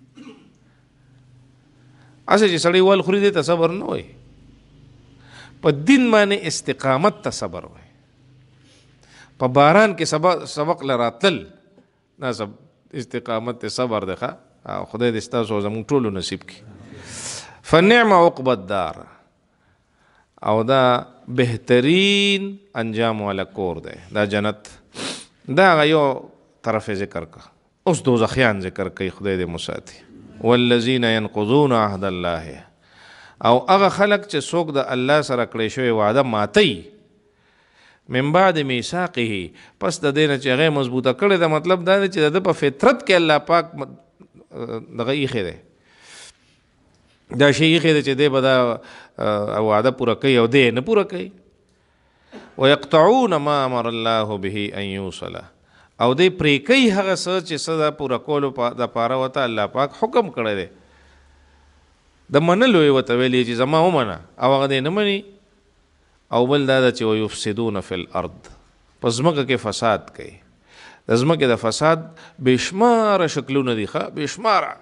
هسې چې سړی ول خوري دی ته صبر نه وایي په دین باندې استقامت ته صبر وایي په باران کې سبق لراتل نه استقامت ته صبر دی ښه خدای دې ستاسو زموږ ټولو نصیب کړي فنعم عقب الدار او دا بهترین انجام والا کور دی دا جنت دا هغه یو طرف ذکر که اوس دوزخیان ذکر کوي خدای دې مساتي والذین ینقضون عهد الله او هغه خلق چې څوک د الله سره کړی شوی وعده ماتوي من بعد میثاقه پس د دې نه چې هغه مضبوطه کړې ده مطلب دا دی چې د په فطرت کې الله پاک دغه ایښی دی دا شی ایښی دی چې دی به دا وعده پوره کوي او دی نه پوره کوي ویقطعون ما امر الله به ان یوصل او دی پرې کوي هغه څه چې څه د پوره کولو دپاره ورته الله پاک حکم کړی دی د منلو یې ورته ویلي چې زما ومنه او هغه دی نه مني او بل دا ده چې ویفسدون فی الارض په ځمکه کې فساد کوي د ځمکې د فساد بېشماره شکلونه دي ښه بېشماره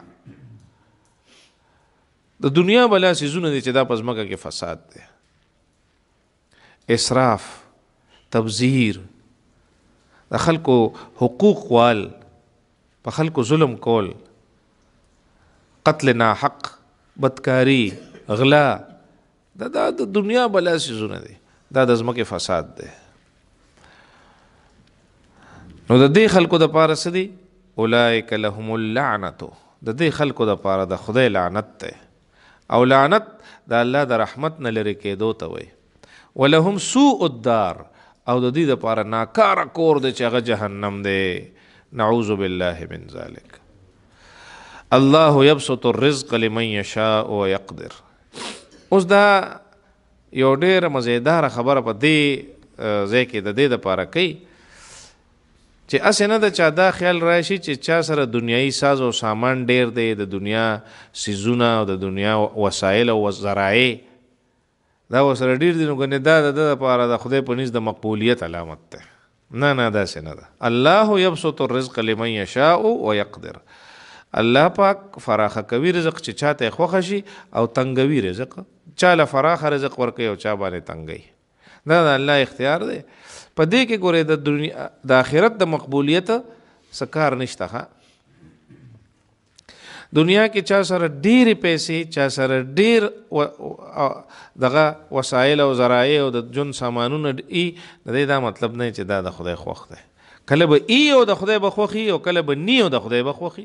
د دنیا بلا څیزونه دي چې دا په ځمکه کې فساد دی اسراف تبذیر د خلکو حقوق وال په خلکو ظلم کول قتل ناحق بدکاری غلا دا د دنیا بلا څیزونه دي دا د ځمکې فساد دی نو د دې خلکو دپاره څه دي اولئک لهم اللعنة د دې خلکو دپاره د خدای لعنت دی او لعنت د الله د رحمت نه لرې کېدو ته وایي ولهم سوء الدار او د دې دپاره ناکاره کور دی چې هغه جهنم دی نعوذ بالله من ذلک الله یبسط الرزق لمن یشاء ویقدر اوس دا یو ډېره مزیداره خبره په دې ځای کې د دې دپاره کوي چې هسې نه ده چا دا خیال راشي چې چا سره دنیایي ساز او سامان ډېر دی د دنیا څیزونه او د دنیا وسایل او ذرایع دا ورسره ډېر دي نو ګنې دا د ده دپاره د خدای په نزد د مقبولیت علامت دی نه نه داسې نه ده الله یبسط الرزق لمن یشاء ویقدر الله پاک فراخه کوي رزق چې چاته یې خوښه شي او تنګوي رزق چا له فراخه رزق ورکوي او چا باندې تنګوي دا د الله اختیار دی. په دې کې ګورې د دنیا د آخرت د مقبولیت څه کار نشته. دنیا کې چا سره ډېرې پیسې، چا سره ډېر دغه وسایل او ذرایع او د ژوند سامانونه ای، د دې دا مطلب نه چې دا د خدای خوښ دی. کله به ای او د خدای به خوښي او کله به نی او د خدای به خوښي.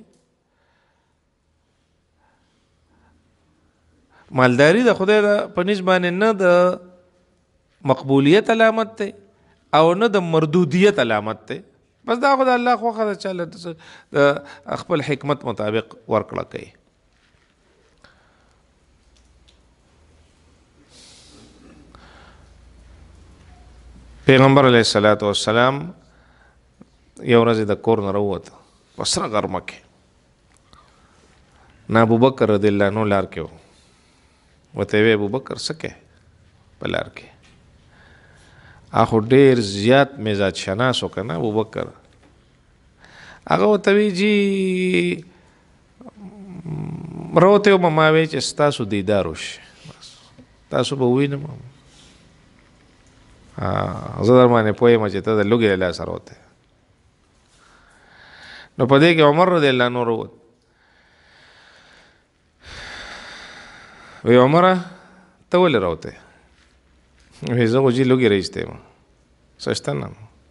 مالداري د خدای په نسبت باندې نه د مقبولیت علامت دی او نه د مردودیت علامت دی. بس دا خدای الله خوښه ده، چاله د خپل حکمت مطابق ورکړه کوي. پیغمبر علیه الصلاۃ والسلام یو ورځ د کور نه راووت په سره غرمه کې، نه ابوبکر رضی الله عنه لار کې و. ورته وی ابوبکر څه کوې په لار کې؟ اخو ډېر زیات مزاج شناس و که نه ابوبکر. هغه ورته وی جی راوتی وم، ما وی چې ستاسو دیدار وشي، تاسو به ووینم، زه در باندې پوهېږم چې ته د لوږې له لاسه راوتی. نو په دې کې عمر رضی الله عنه راووت. وی عمره ته ولې راوتی؟ وی زه خو جي لوږې راایستی یم، څه شته نه.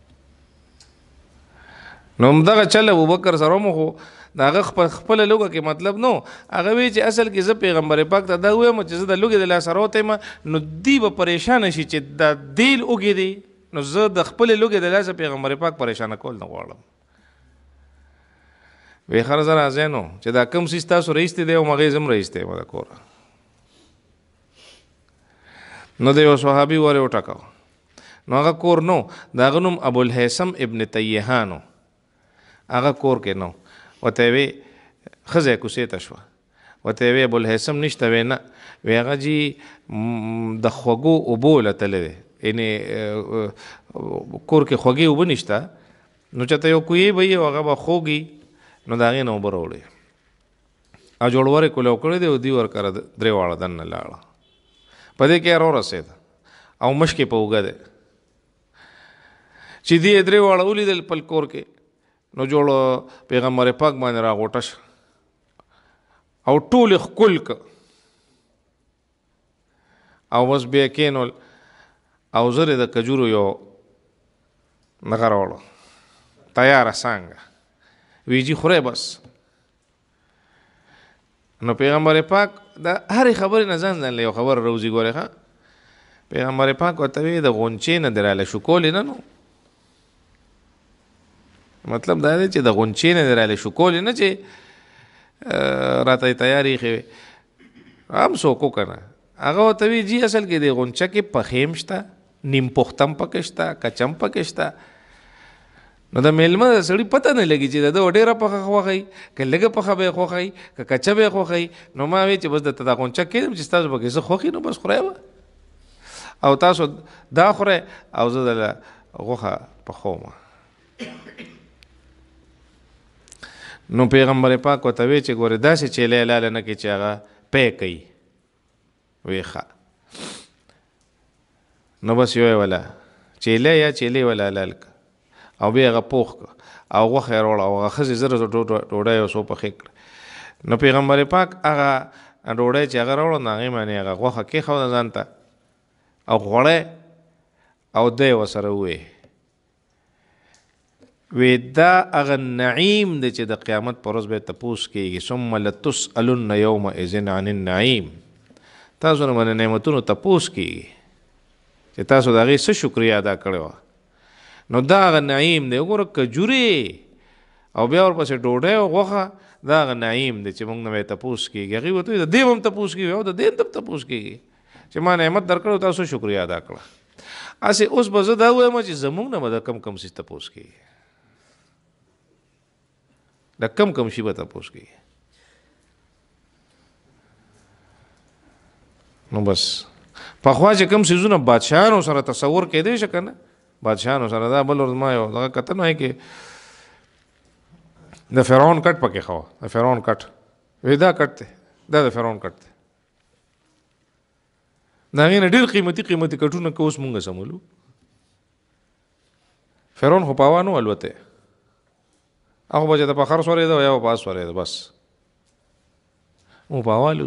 نو همدغه چل ابوبکر سره مو خو د هغه خپله لوږه کې مطلب نو. هغه وی چې اصل کې زه پیغمبر پاک ته دا ویم چې زه د لوږې د لاسه راوتی یم، نو دی به پریشانه شي چې دا دیل اوږې دی، نو زه د خپلې لوږې د لاسه پیغمبر پاک پریشانه کول نه غواړم. وی خر زه راځی نو چې دا کوم څیز تاسو رایستی دی او هغې زه هم رایستی یم د کوره. نو د یو صحابي ورې وټکاو. نو هغه کور نو، د هغه نوم ابوالحیثم ابن طیحانو، هغه کور کې نو. ورته وی ښځه کوڅې ته شوه، ورته وی ابوالحیثم نشته؟ وی نه. وی هغه جي د خوږو اوبو لتلی دی، یعنې کور کې خوږې اوبه نشته، نو چېرته یو کوهی به وي او هغه به خوږي، نو د هغې نه اوبه راوړې او جوړورې کولو کړی دی او دوی ورکره درې واړه دننه لاړه. په دې کې راورسېد او مشکې په اوږه دی چې دې درې واړه ولیدل خپل کور کې، نو جوړ پیغمبر پاک باندې راغوټه شه او ټول یې ښکل که او بس بیا کېنول او زر یې د کجورو یو نغه راوړه تیاره څانګه. وی جي خورئ بس. نو پیغمبر پاک د هرې خبرې نه ځان ځان له یو خبره روزي ګورې ښه. پیغمبر پاک ورته وی د غونچې نه دې راله شو کولې نه، نو مطلب دا دی چې د غونچې نه دې راله شو کولې نه چې راته یې تیار ایښې وې، هم څوک که نه. هغه ورته وی جي اصل کې د غونچه کې پخې هم شته، نیم پخته هم پکې شته، کچه هم پکې شته. نو د میلمه د سړي پته نه لګي چې د ده ډېره پخه خوښوي که لږه پخه به یې خوښوي که کچه به یې خوښوي. نو ما وی چې بس درته دا غونچه کېدم چې ستاسو پکې زه خوښ نو بس خورئ به او تاسو دا خورئ او زه دله غوښه پخوم. نو پیغمبر پاک ورته وی چې ګورې داسې چیلې لاله نه کړي چې هغه پی کوي. وی ښه. نو بس یو یې وله چیلې یا چیلې وله حلال که او بیا هغه پوخ که او غوښه یې راوړه او هغه ښځې زره ډوډۍ یو څو پخې کړه. نو پیغمبر پاک هغه ډوډۍ چې هغه راوړه نو هغې باندې هغه غوښه کېښوده ځان ته او خوړی او دی ورسره ووی وی دا هغه نعیم دی چې د قیامت په ورځ به یې تپوس کېږي. ثم لتسألن یومئذ عن النعیم. تاسو نه باندې نعمتونو تپوس کېږي چې تاسو د هغې څه شکریه ادا کړې وه. نو دا هغه نعیم دی. وګوره کجورې او بیا ورپسې ډوډۍ او غوښه، دا هغه نعیم دی چې موږ نه به یې تپوس کېږي. هغې ورته وایي د دې به هم تپوس کېږي او د دې هم تپوس کېږي چې ما نعمت درکړی تاسو شکریه ادا کړه. هسې اوس به زه دا ووایم چې زموږ نه به د کم څیز تپوس کېږي، د کم شي به تپوس کېږي. نو بس پخوا چې کم څیزونه بادشاهانو سره تصور کېدی شه که نه، بادشاهانو سره دا بل ورځ ما یو دغه کتن وایي کې د فرعون کټ پکې ښه د فرعون کټ وی دا کټ دی، دا د فرعون کټ دی. دا غي نه ډېر قیمتي کټونه که اوس مونږ سمولو. فرعون خو پاوانو الوته هغه بچه ته په خر سورې ده یا په پاس سورې ده بس مو پاوالو.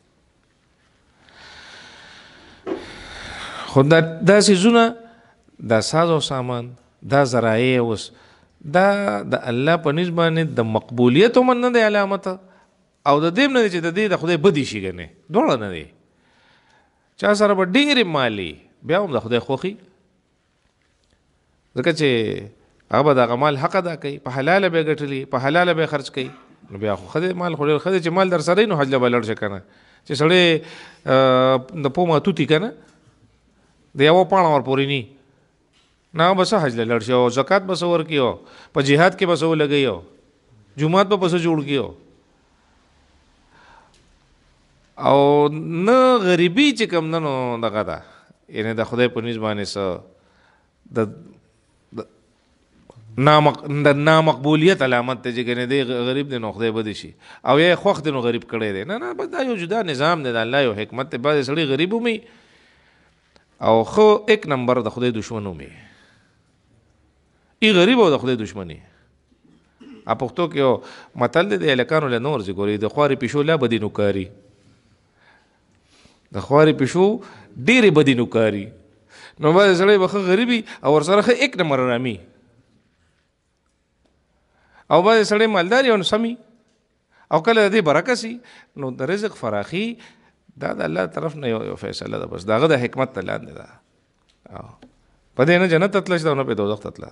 خو دا سیزونه دا ساز او سامان دا ذرایع اوس دا د الله په نسبت باندې د مقبولیت هم نه دی علامت او د دې نه چې د دې د خدای بدی شي ګنې دوړه نه دی. چا سره به ډېرې مالی بیا هم د خدای خوښي ځکه چې هغه به دغه مال حق ادا کوي، په حلاله به ګټلي، په حلاله به خرچ کوي. نو بیا خو خدای مال خو ډېر ښه دی چې مال در سره وي نو حج له به لاړ شه که نه. چې سړی د پومه توتي که نه د یوه پاڼه ورپورې ني نه هغه به څه حج له لاړ شي او زکات به څه ورکړي او په جهاد کې به څه ولګوي او جومات به څه جوړ کړي او نه غریبي چې کوم نه نو دغه ده یعنې د خدای په نسبت باندې څه د نامقبولیت علامت دی چې ګنې دی غریب دی نو خدای بدې شي او یا خوښ دی نو غریب کړی دی. نه بس دا یو جدا نظام دی د الله یو حکمت دی. بعضې سړی غریب ومي او خو ایک نمبر د خدای دشمن ومي ای غریب او د خدای دشمني. پښتو کې یو متل دی د هلکانو له نور ځي ګوري د خوارې پیشو لا بدي نوکاري د خوارې پیشو ډېرې بدي نوکاري. نو بعضې سړی به ښه غریبي او ورسره ښه ایک نمبر رامي او بعضې سړی مالدار او سمي او کله د دې برکه سي نو د رزق فراخي دا د الله طرف نه یو فیصله ده. بس داغه د حکمت ته لاندې ده په دې نه جنت ته تللی شي او نه په دوزخ ته تله.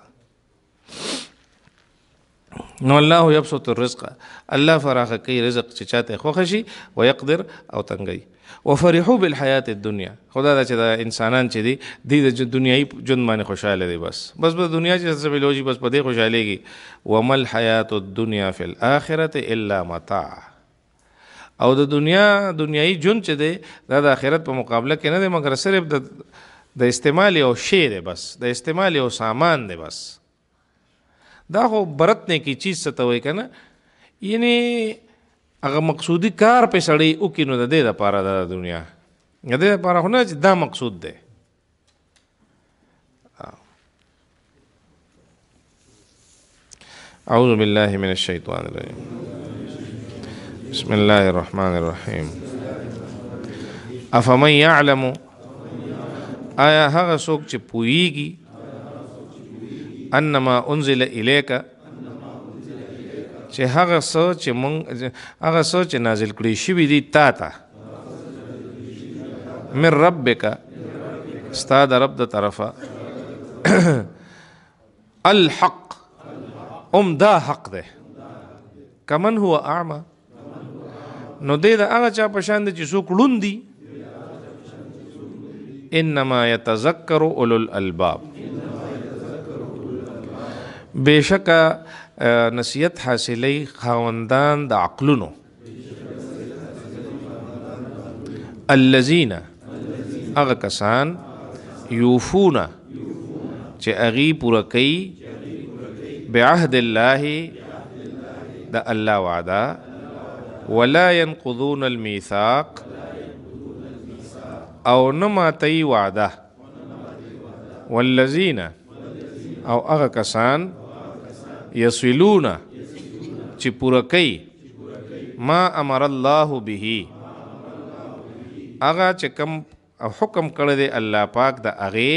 نو الله یبسط الرزق الله فراخه کوي رزق چې چاته خوښه شي ويقدر او تنګي. وفرحوا بالحیات الدنیا خدا دا چې د انسانان چې دي د دنیایي ژوند باندې خوشاله دي بس دنیا چې څه ملوږي بس په دې خوشالېږي. وما الحیات الدنیا فی الاخرة الا متاع او د دنیایي ژوند چې دی دا د آخرت په مقابله کې نه دی مګر صرف د استعمال یو شی دی بس د استعمال یو سامان دی بس. دا خو برتنے کی چیز څه ته وایي که نه یعنې هغه مقصودي کار پې سړی وکړي نو د دې دپاره د دنیا د دې دپاره خو نه چې دا مقصود دی. اعوذ بالله من الشیطان الرجیم بسم الله الرحمن الرحیم. افمن یعلم آیا هغه څوک چې پوهیږي انما انزل الیک چې هغه څه چې نازل کړي شوي دي تا ته من ربک ستا د رب د طرفه الحق دا حق دی کمن هو اعمى نو دی د هغه چا په شان دی چې څوک ړوند دي. انما یتذکر اولو الالباب بېشکه نصیحت حاصلی خاوندان د عقلونو الذین هغه کسان یوفون چې هغې پوره کوي بعهد الله د الله وعده ولا ينقضون الميثاق او نه ماتوي وعده والذین او هغه کسان یصلون چې پوره کوي ما امر الله به هغه چې کوم حکم کړی دی الله پاک د هغې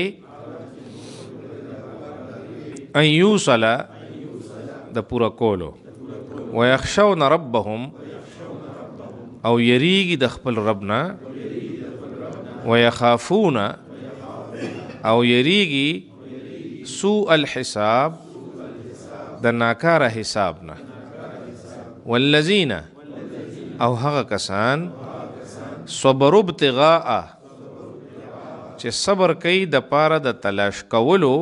ان یوصل د پوره کولو ویخشون ربهم او یریږي د خپل رب نه ویخافون او یریږي سوء الحساب د ناکاره حساب نه والذین او هغه کسان صبروا ابتغاء چې صبر کوي د پاره د تلاش کولو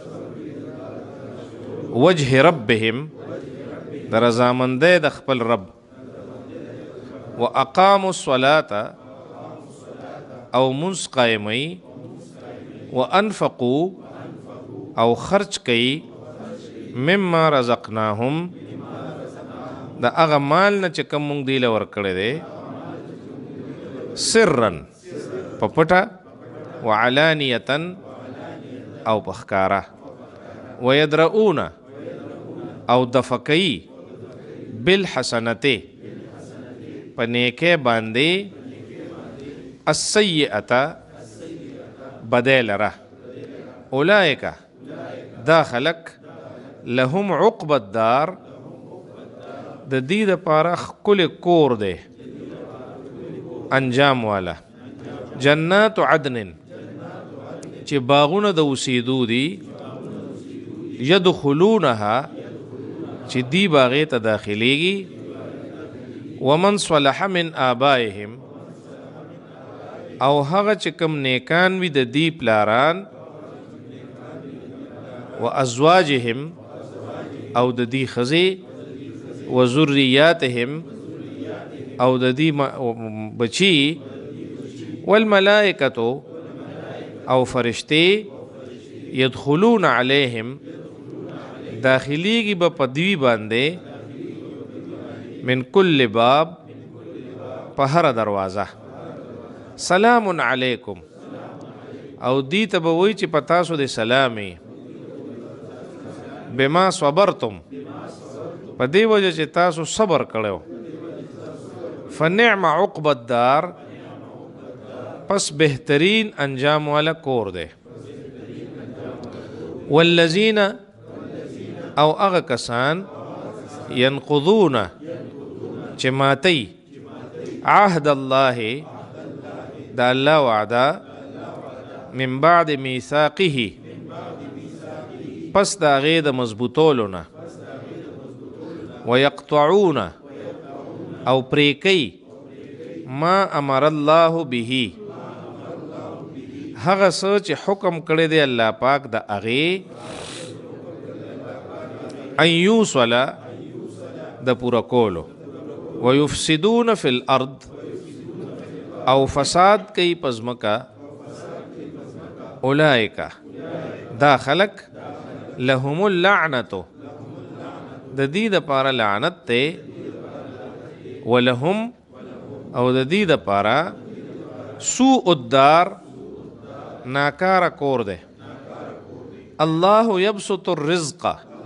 وجه ربهم د رضامندۍ د خپل رب واقاموا الصلاة او منځ قایموي وانفقوا او خرچ کوي مما رزقناهم د هغه مال نه چې کوم موږ دی له ورکړی دی سرا په پټه وعلانیتن او پخکارا ویدرؤون او دفقی بالحسنته پنیکے باندے السیئتا بدیل را اولئک دا خلق لهم عقب الدار د دې دپاره ښکلی کور دی انجام والا جنات عدن چې باغونه د اوسېدو دي یدخلونها چې دی باغې ته داخلیږي ومن صلح من آبائهم او هغه چې کوم نیکان وي د دی پلاران و ازواجهم او د دی خزی و ذریاتهم او د دی بچی والملائکتو او فرشتے یدخلون علیہم داخلیگی با پدوی باندے من کل باب پہر دروازہ سلام علیکم او دی تبوی چی پتاسو دے سلامی بما صبرتم پا دی وجہ چی تاسو صبر کرو فنعم عقب الدار پس بہترین انجام والا کور دے والذین او اغا کسان ینقضون چماتی عهد اللہ دا اللہ وعدا من بعد میثاقه پس دا غید مضبوطولنا ویقطعون او پریکی ما امر اللہ به هغه څه چې حکم کړی دی الله پاک د هغې ان یوصل د پوره کولو ویفسدون فی الارض او فساد کوي په ځمکه اولئک دا خلق لهم اللعنة د دې دپاره لعنت دی ولهم او د دې دپاره سوء الدار ناکار کور دے اللہ یبسط الرزق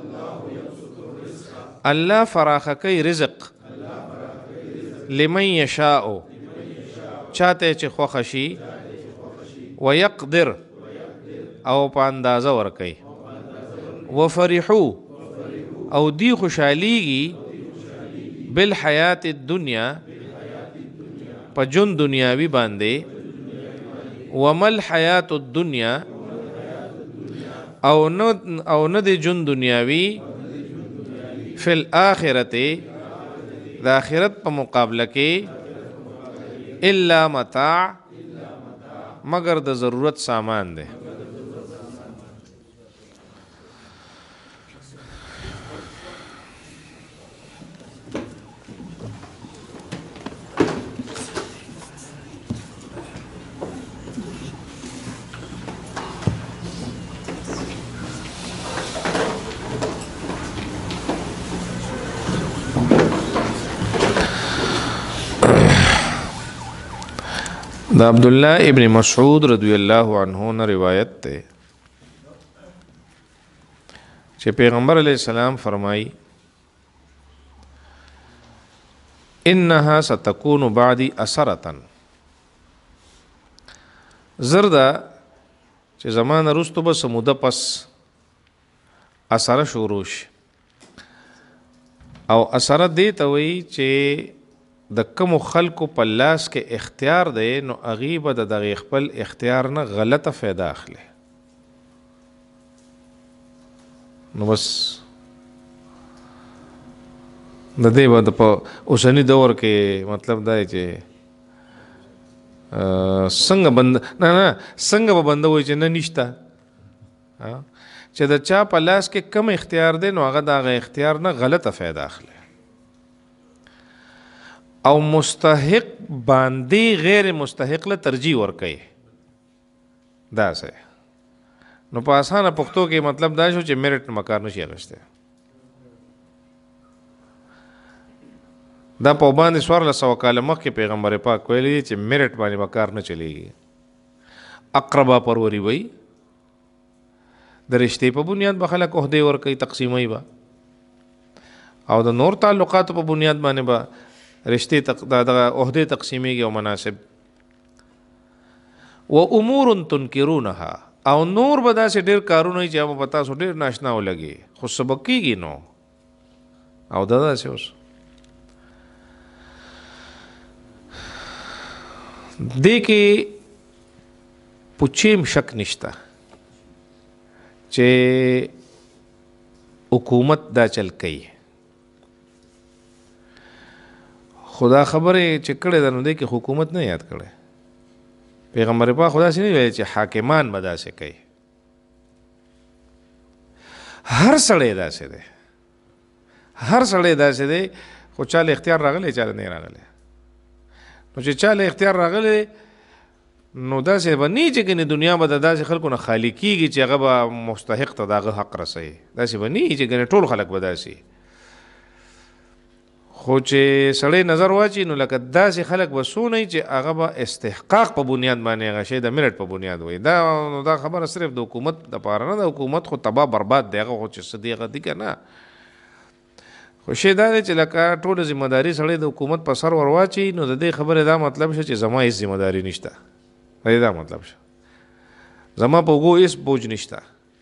اللہ فراخ کئی رزق لمن یشاء چاہتے چی خوخشی ویقدر او پاندازہ ورکی وفرحو او دی خوشحالیگی بالحیات الدنیا پا جن دنیاوی باندے ومل حیات الدنیا او ند جن دنیاوی فی الآخرت دا آخرت پا مقابلہ کے الا متاع مگر دا ضرورت سامان دے دا عبداللہ ابن مسعود رضی اللہ عنہ نے روایت تے کہ پیغمبر علیہ السلام فرمائی انہا ستکون بعدی اثرتن زردہ کہ زمان رستو بس مدپس اثر شوروش او اثر دیتا وی کہ د کوم خلکو په لاس کې اختیار دی نو هغوی به د دغې خپل اختیار نه غلطه فایده اخلي نو بس د دې به په اوسني دور کې مطلب دا دی چې څنګه بند نه څنګه به بنده وایي چې نه نشته چې د چا په لاس کې کم اختیار دی نو هغه د هغه اختیار نه غلطه فایده اخلي او مستحق باندې غیر مستحق له ترجیح ورکوي دا سه نو په اسانه پښتو کې مطلب دا شو چې میرټ مکار نشي اخیستی دا په باندې 1400 کاله مخکې پیغمبر پاک ویلي چې میرټ باندې مکار نه چلیږي اقربا پروری وي د رشتې په بنیاد به خلک عہدې ورکوي تقسیموي به او د نور تعلقاتو په بنیاد باندې به رشتې دغه عہدې تقسیمیږي او مناسب و امور تنکرونها او نور به داسې ډېر کارونه وي چې هغه به تاسو ډېر ناشنا ولګي خو سبق کېږي نو او دا داسې اوس دې کې پوچیم شک نشته چې حکومت دا چل کوي خدا خبره چې کړه ده نو دې کې حکومت نه یاد کړي پیغمبر پاک خدا سي نه ویل چې حاکمان به داسې کوي هر سړی داسې دی هر سړی داسې دی خو چاله اختیار راغلی چاله نه راغلی نو چې چاله اختیار راغلی نو داسې به نه چې ګنې دنیا به د داسې خلکو نه خالی کېږي چې هغه به مستحق ته د هغه حق رسوي داسې به نه چې ګنې ټول خلک به داسې خو چې سړی نظر واچي نو لکه داسې خلک به څونه چې هغه به استحقاق په بنیاد باندې هغه شی د میرټ په بنیاد وي دا خبره صرف د حکومت دپاره نه د حکومت خو تباه برباد دی هغه خو چې څه دی هغه دي که نه خو شی دا دی چې لکه ټوله ذمه داري سړی د حکومت په سر ور واچي نو د دې خبرې دا مطلب شه چې زما هېڅ ذمه داري نشته دا مطلب شه زما په اوږو هېڅ بوج نشته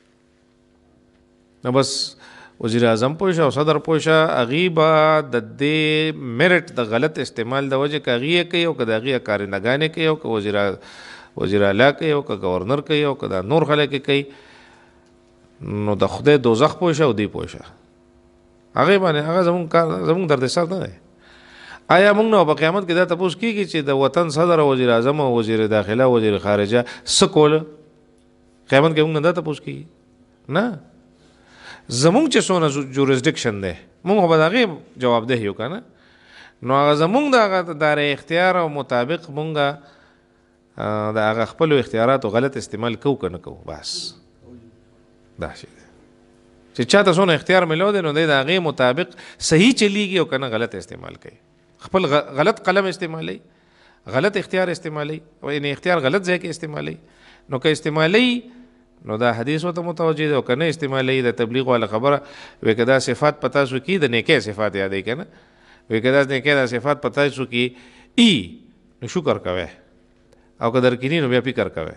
نو بس وزیر اعظم پوه شه او صدر پوه شه هغې به د دې میرټ د غلط استعمال د وجې که هغې یې کوي او که د هغې کارندګانې کوي او که وزیر اعلی کوي او که گورنر کوي او که دا نور خلک یې کوي نو د خدای دوزخ پوه شه او دی پوه شه هغې باندې هغه زموږ درد سر نه دی آیا موږ نه په قیامت کې دا تپوس کېږي چې د وطن صدر او وزیر اعظم او وزیر داخله وزیر خارجه څه کوله قیامت کې موږ نه دا تپوس کېږي نه زمونږ چې څونه جورسډکشن دی مونږ به د هغې جوابده یو که نه نو هغه زمونږ د هغه داره اختیار او مطابق مونږ د هغه خپلو اختیاراتو غلط استعمال کوو که نه کوو بس دا شی دی چې چاته څونه اختیار میلو دی نو دی د هغې مطابق صحیح چلیږي او که نه غلط استعمال کوي خپل غلط قلم استعمالوي غلط اختیار استعمالوي یعنې اختیار غلط ځای کې استعمالوي نو که استعمالوي نو دا حدیث ورته متوجه دی او که نه استعمالوي د تبلیغ والا خبره وایي که دا صفات په تاسو کې د نیکۍ صفات یادوي که نه وایي که دا نیکۍ دا صفات په تاسو کې نو شکر کوئ او که درکیني نو بیا فکر کوئ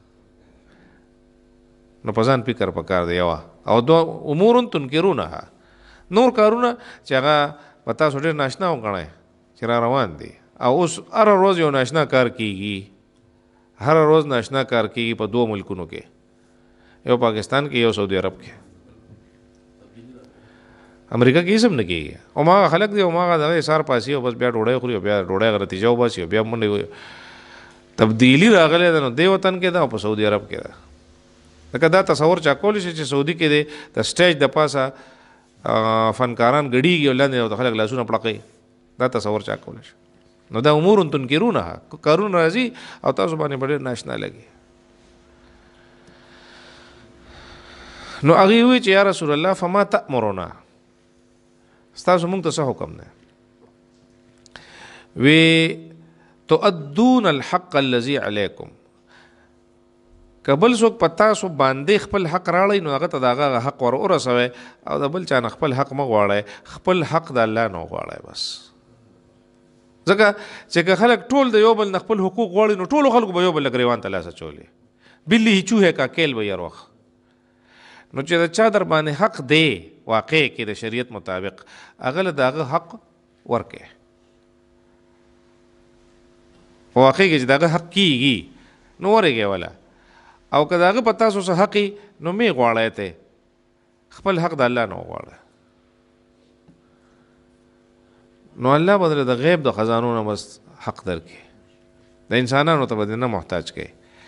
نو په ځان فکر پکار دی یوه او دو امور تنکرونها نور کارونه چې هغه په تاسو ډېر ناشنا وګڼئ چې را روان دي او اوس هره روز یو ناشنا کار کیږي هره روز ناشنا کار کیږي په دوه ملکونو کې یو پاکستان کې یو سعودي عرب کې امریکا کې سم نه کېږي او ما خلک دی او ما دغه سار پاسي او بس بیا ډوډۍ خوري او بیا ډوډۍ هغه نتیجه وباسي او بیا منډې تبدیلي راغلی ده نو دې وطن کې ده او په سعودي عرب کې ده لکه دا تصور چا کولی شي چې سعودي کې دی د سټیج د پاسه فنکاران ګډېږي او لاندې د خلک لاسونه پړقوي دا تصور چا کولی شي نو دا امور تنکرونها کارونه راځي او تاسو باندې به ډېر ناشنا لګي نو هغې ووایي چې یا رسول الله فما تأمرنا ستاسو موږ ته څه حکم دی وی تؤدون الحق الذي علیکم که بل څوک په تاسو باندې خپل حق راړی نو هغه ته د هغه حق ور ورسوئ او د بل چا نه خپل حق مه غواړئ خپل حق د الله نه وغواړئ بس ځکه چې که خلک ټول د یو بل نه خپل حقوق غواړي نو ټولو خلکو به یو بل له ګریوان ته لاس اچولي بلی چوهې کا کیل به یې وخت نو چې د چا در باندې حق دی واقع کې د شریعت مطابق هغه له د هغه حق ورکې واقع کې چې د هغه حق کېږي نو ورېږې وله او که د هغه په تاسو څه حق نو مې غواړی ته خپل حق د الله نه وغواړه نو الله به د غیب د خزانو نه بس حق درکړي د انسانانو ته به نه محتاج کوي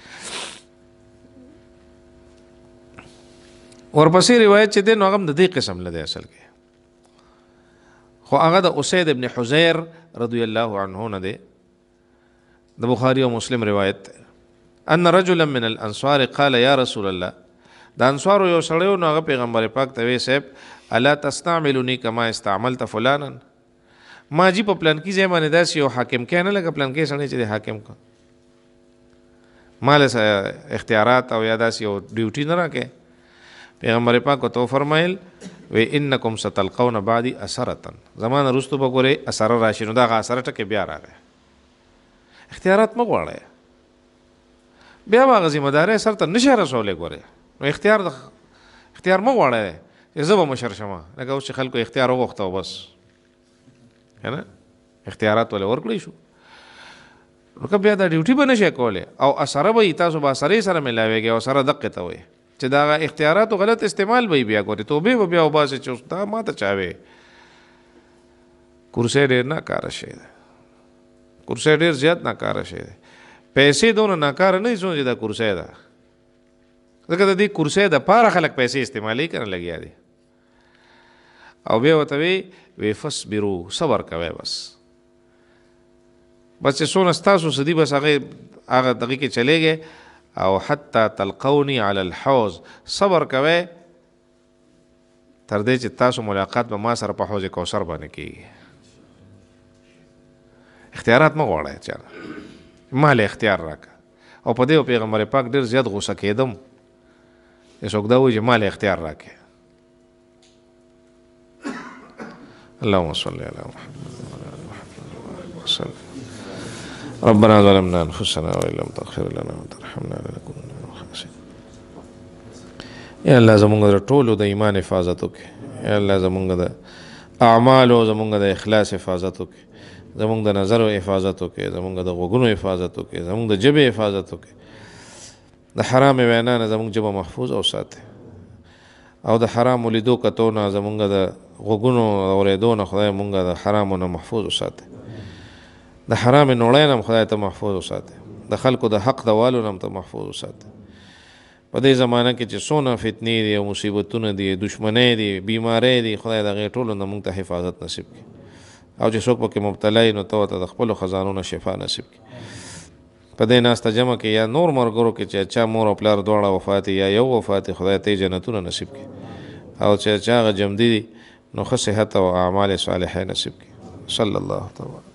ورپسې روایت چې دی نو هغه هم د دې قسم نه دی اصل کې خو هغه د اسید ابن حزیر رضی الله عنه نه دی د بخاري او مسلم روایت ان رجلا من الانصار قال یا رسول الله د انصارو یو سړی نو هغه پیغمبر پاک ته وی صاحب الا تستعملني كما استعملت فلانا ما جی په پلان کې ځای باندې داسې یو حاکم کې نه لکه پلان کې سړی چې د حاکم کا مال اختیارات او یا داسې یو ډیوټي نه راکې. پیغمبر پاک تو فرمایل و انکم ستلقون بعدی اثرتن، زمانه رستو به ګورې اثر راشي. نو دغه اثر ټکې بیا راغی. اختیارات مه غواړئ، بیا به هغه ذمه دارۍ سر ته نشئ رسولی. ګورې نو اختیار مه غواړئ چې زه به مشر شمه، لکه اوس چې خلکو اختیار وغوښته او بس نه اختیارات ولې ورکړی شو. نو که بیا دا ډیوټي به نشئ کولی او اثره به وي، تاسو به اثرې سره ملاویږئ او سره دقې ته وایي چې دا اختیاراتو غلط استعمال به بیا ګورې توبې به بیا وباسې چې دا ما ته چا وی. کرسۍ ډېر ناکاره شی دی، کرسۍ ډېر زیات ناکاره شی دی. پیسې دونه ناکاره نه دي څومره چې دا کرسۍ ده، ځکه د دې کرسۍ دپاره خلک پیسې استعمالوي که نه لګیا دي. او بیا ورته وی فصبرو، صبر کوئ بس چې څونه ستاسو څه دي بس هغه دغې کې چلیږئ. او حتی تلقونی علی الحوض، صبر کوئ تر دې چې تاسو ملاقات به ما سره په حوض کوثر باندې کېږي. اختیارات مه غواړئ چانه، مال اختیار راکړه. او په دې پیغمبر پاک ډېر زیات غوسه کېدم چې څوک دا وایي چې مال اختیار راکړي. اللهم صل علی محمد وسلم. ربنا ظلمنا انفسنا وان لم تغفر لنا وترحمنا لنكونن من الخاسرين. یا الله زمونږ د ټولو د ایمان حفاظت وکړي. یا الله زمونږ د اعمالو زمونږ د اخلاص حفاظت وکړي. زمونږ د نظرو حفاظت وکړي. زمونږ د غوږونو حفاظت وکړي. زمونږ د ژبې حفاظت وکړي. د حرام وینا نه زمونږ ژبه محفوظ او ساتي. او د حرام لیدو کتو نه زمونږ د غوږونو اورېدو نه خدای مونږ د حرامو نه محفوظ وساتي. د حرام نوړۍ نه خدای ته محفوظ وساتي. د خلکو د حق د والو نه ته محفوظ وساتي. په دې زمانه کې چې څونه فتنې دي او مصیبتونه دي، دشمنۍ دي، بیمارۍ دي، خدای د هغې ټولو نه مونږ ته حفاظت نصیب کړي. او چې څوک پکې مبتلا وي نو ته ورته د خپلو خزانو نه شفا نصیب کړي. په دې ناسته جمع کې یا نور ملګرو کې چې چا مور او پلار دواړه وفات یا یو وفات، خدای ته جنتونه نصیب کړي. او چې چا هغه جمدي دي نو ښه صحت او اعمال صالحه نصیب کړي. صلی الله تعالی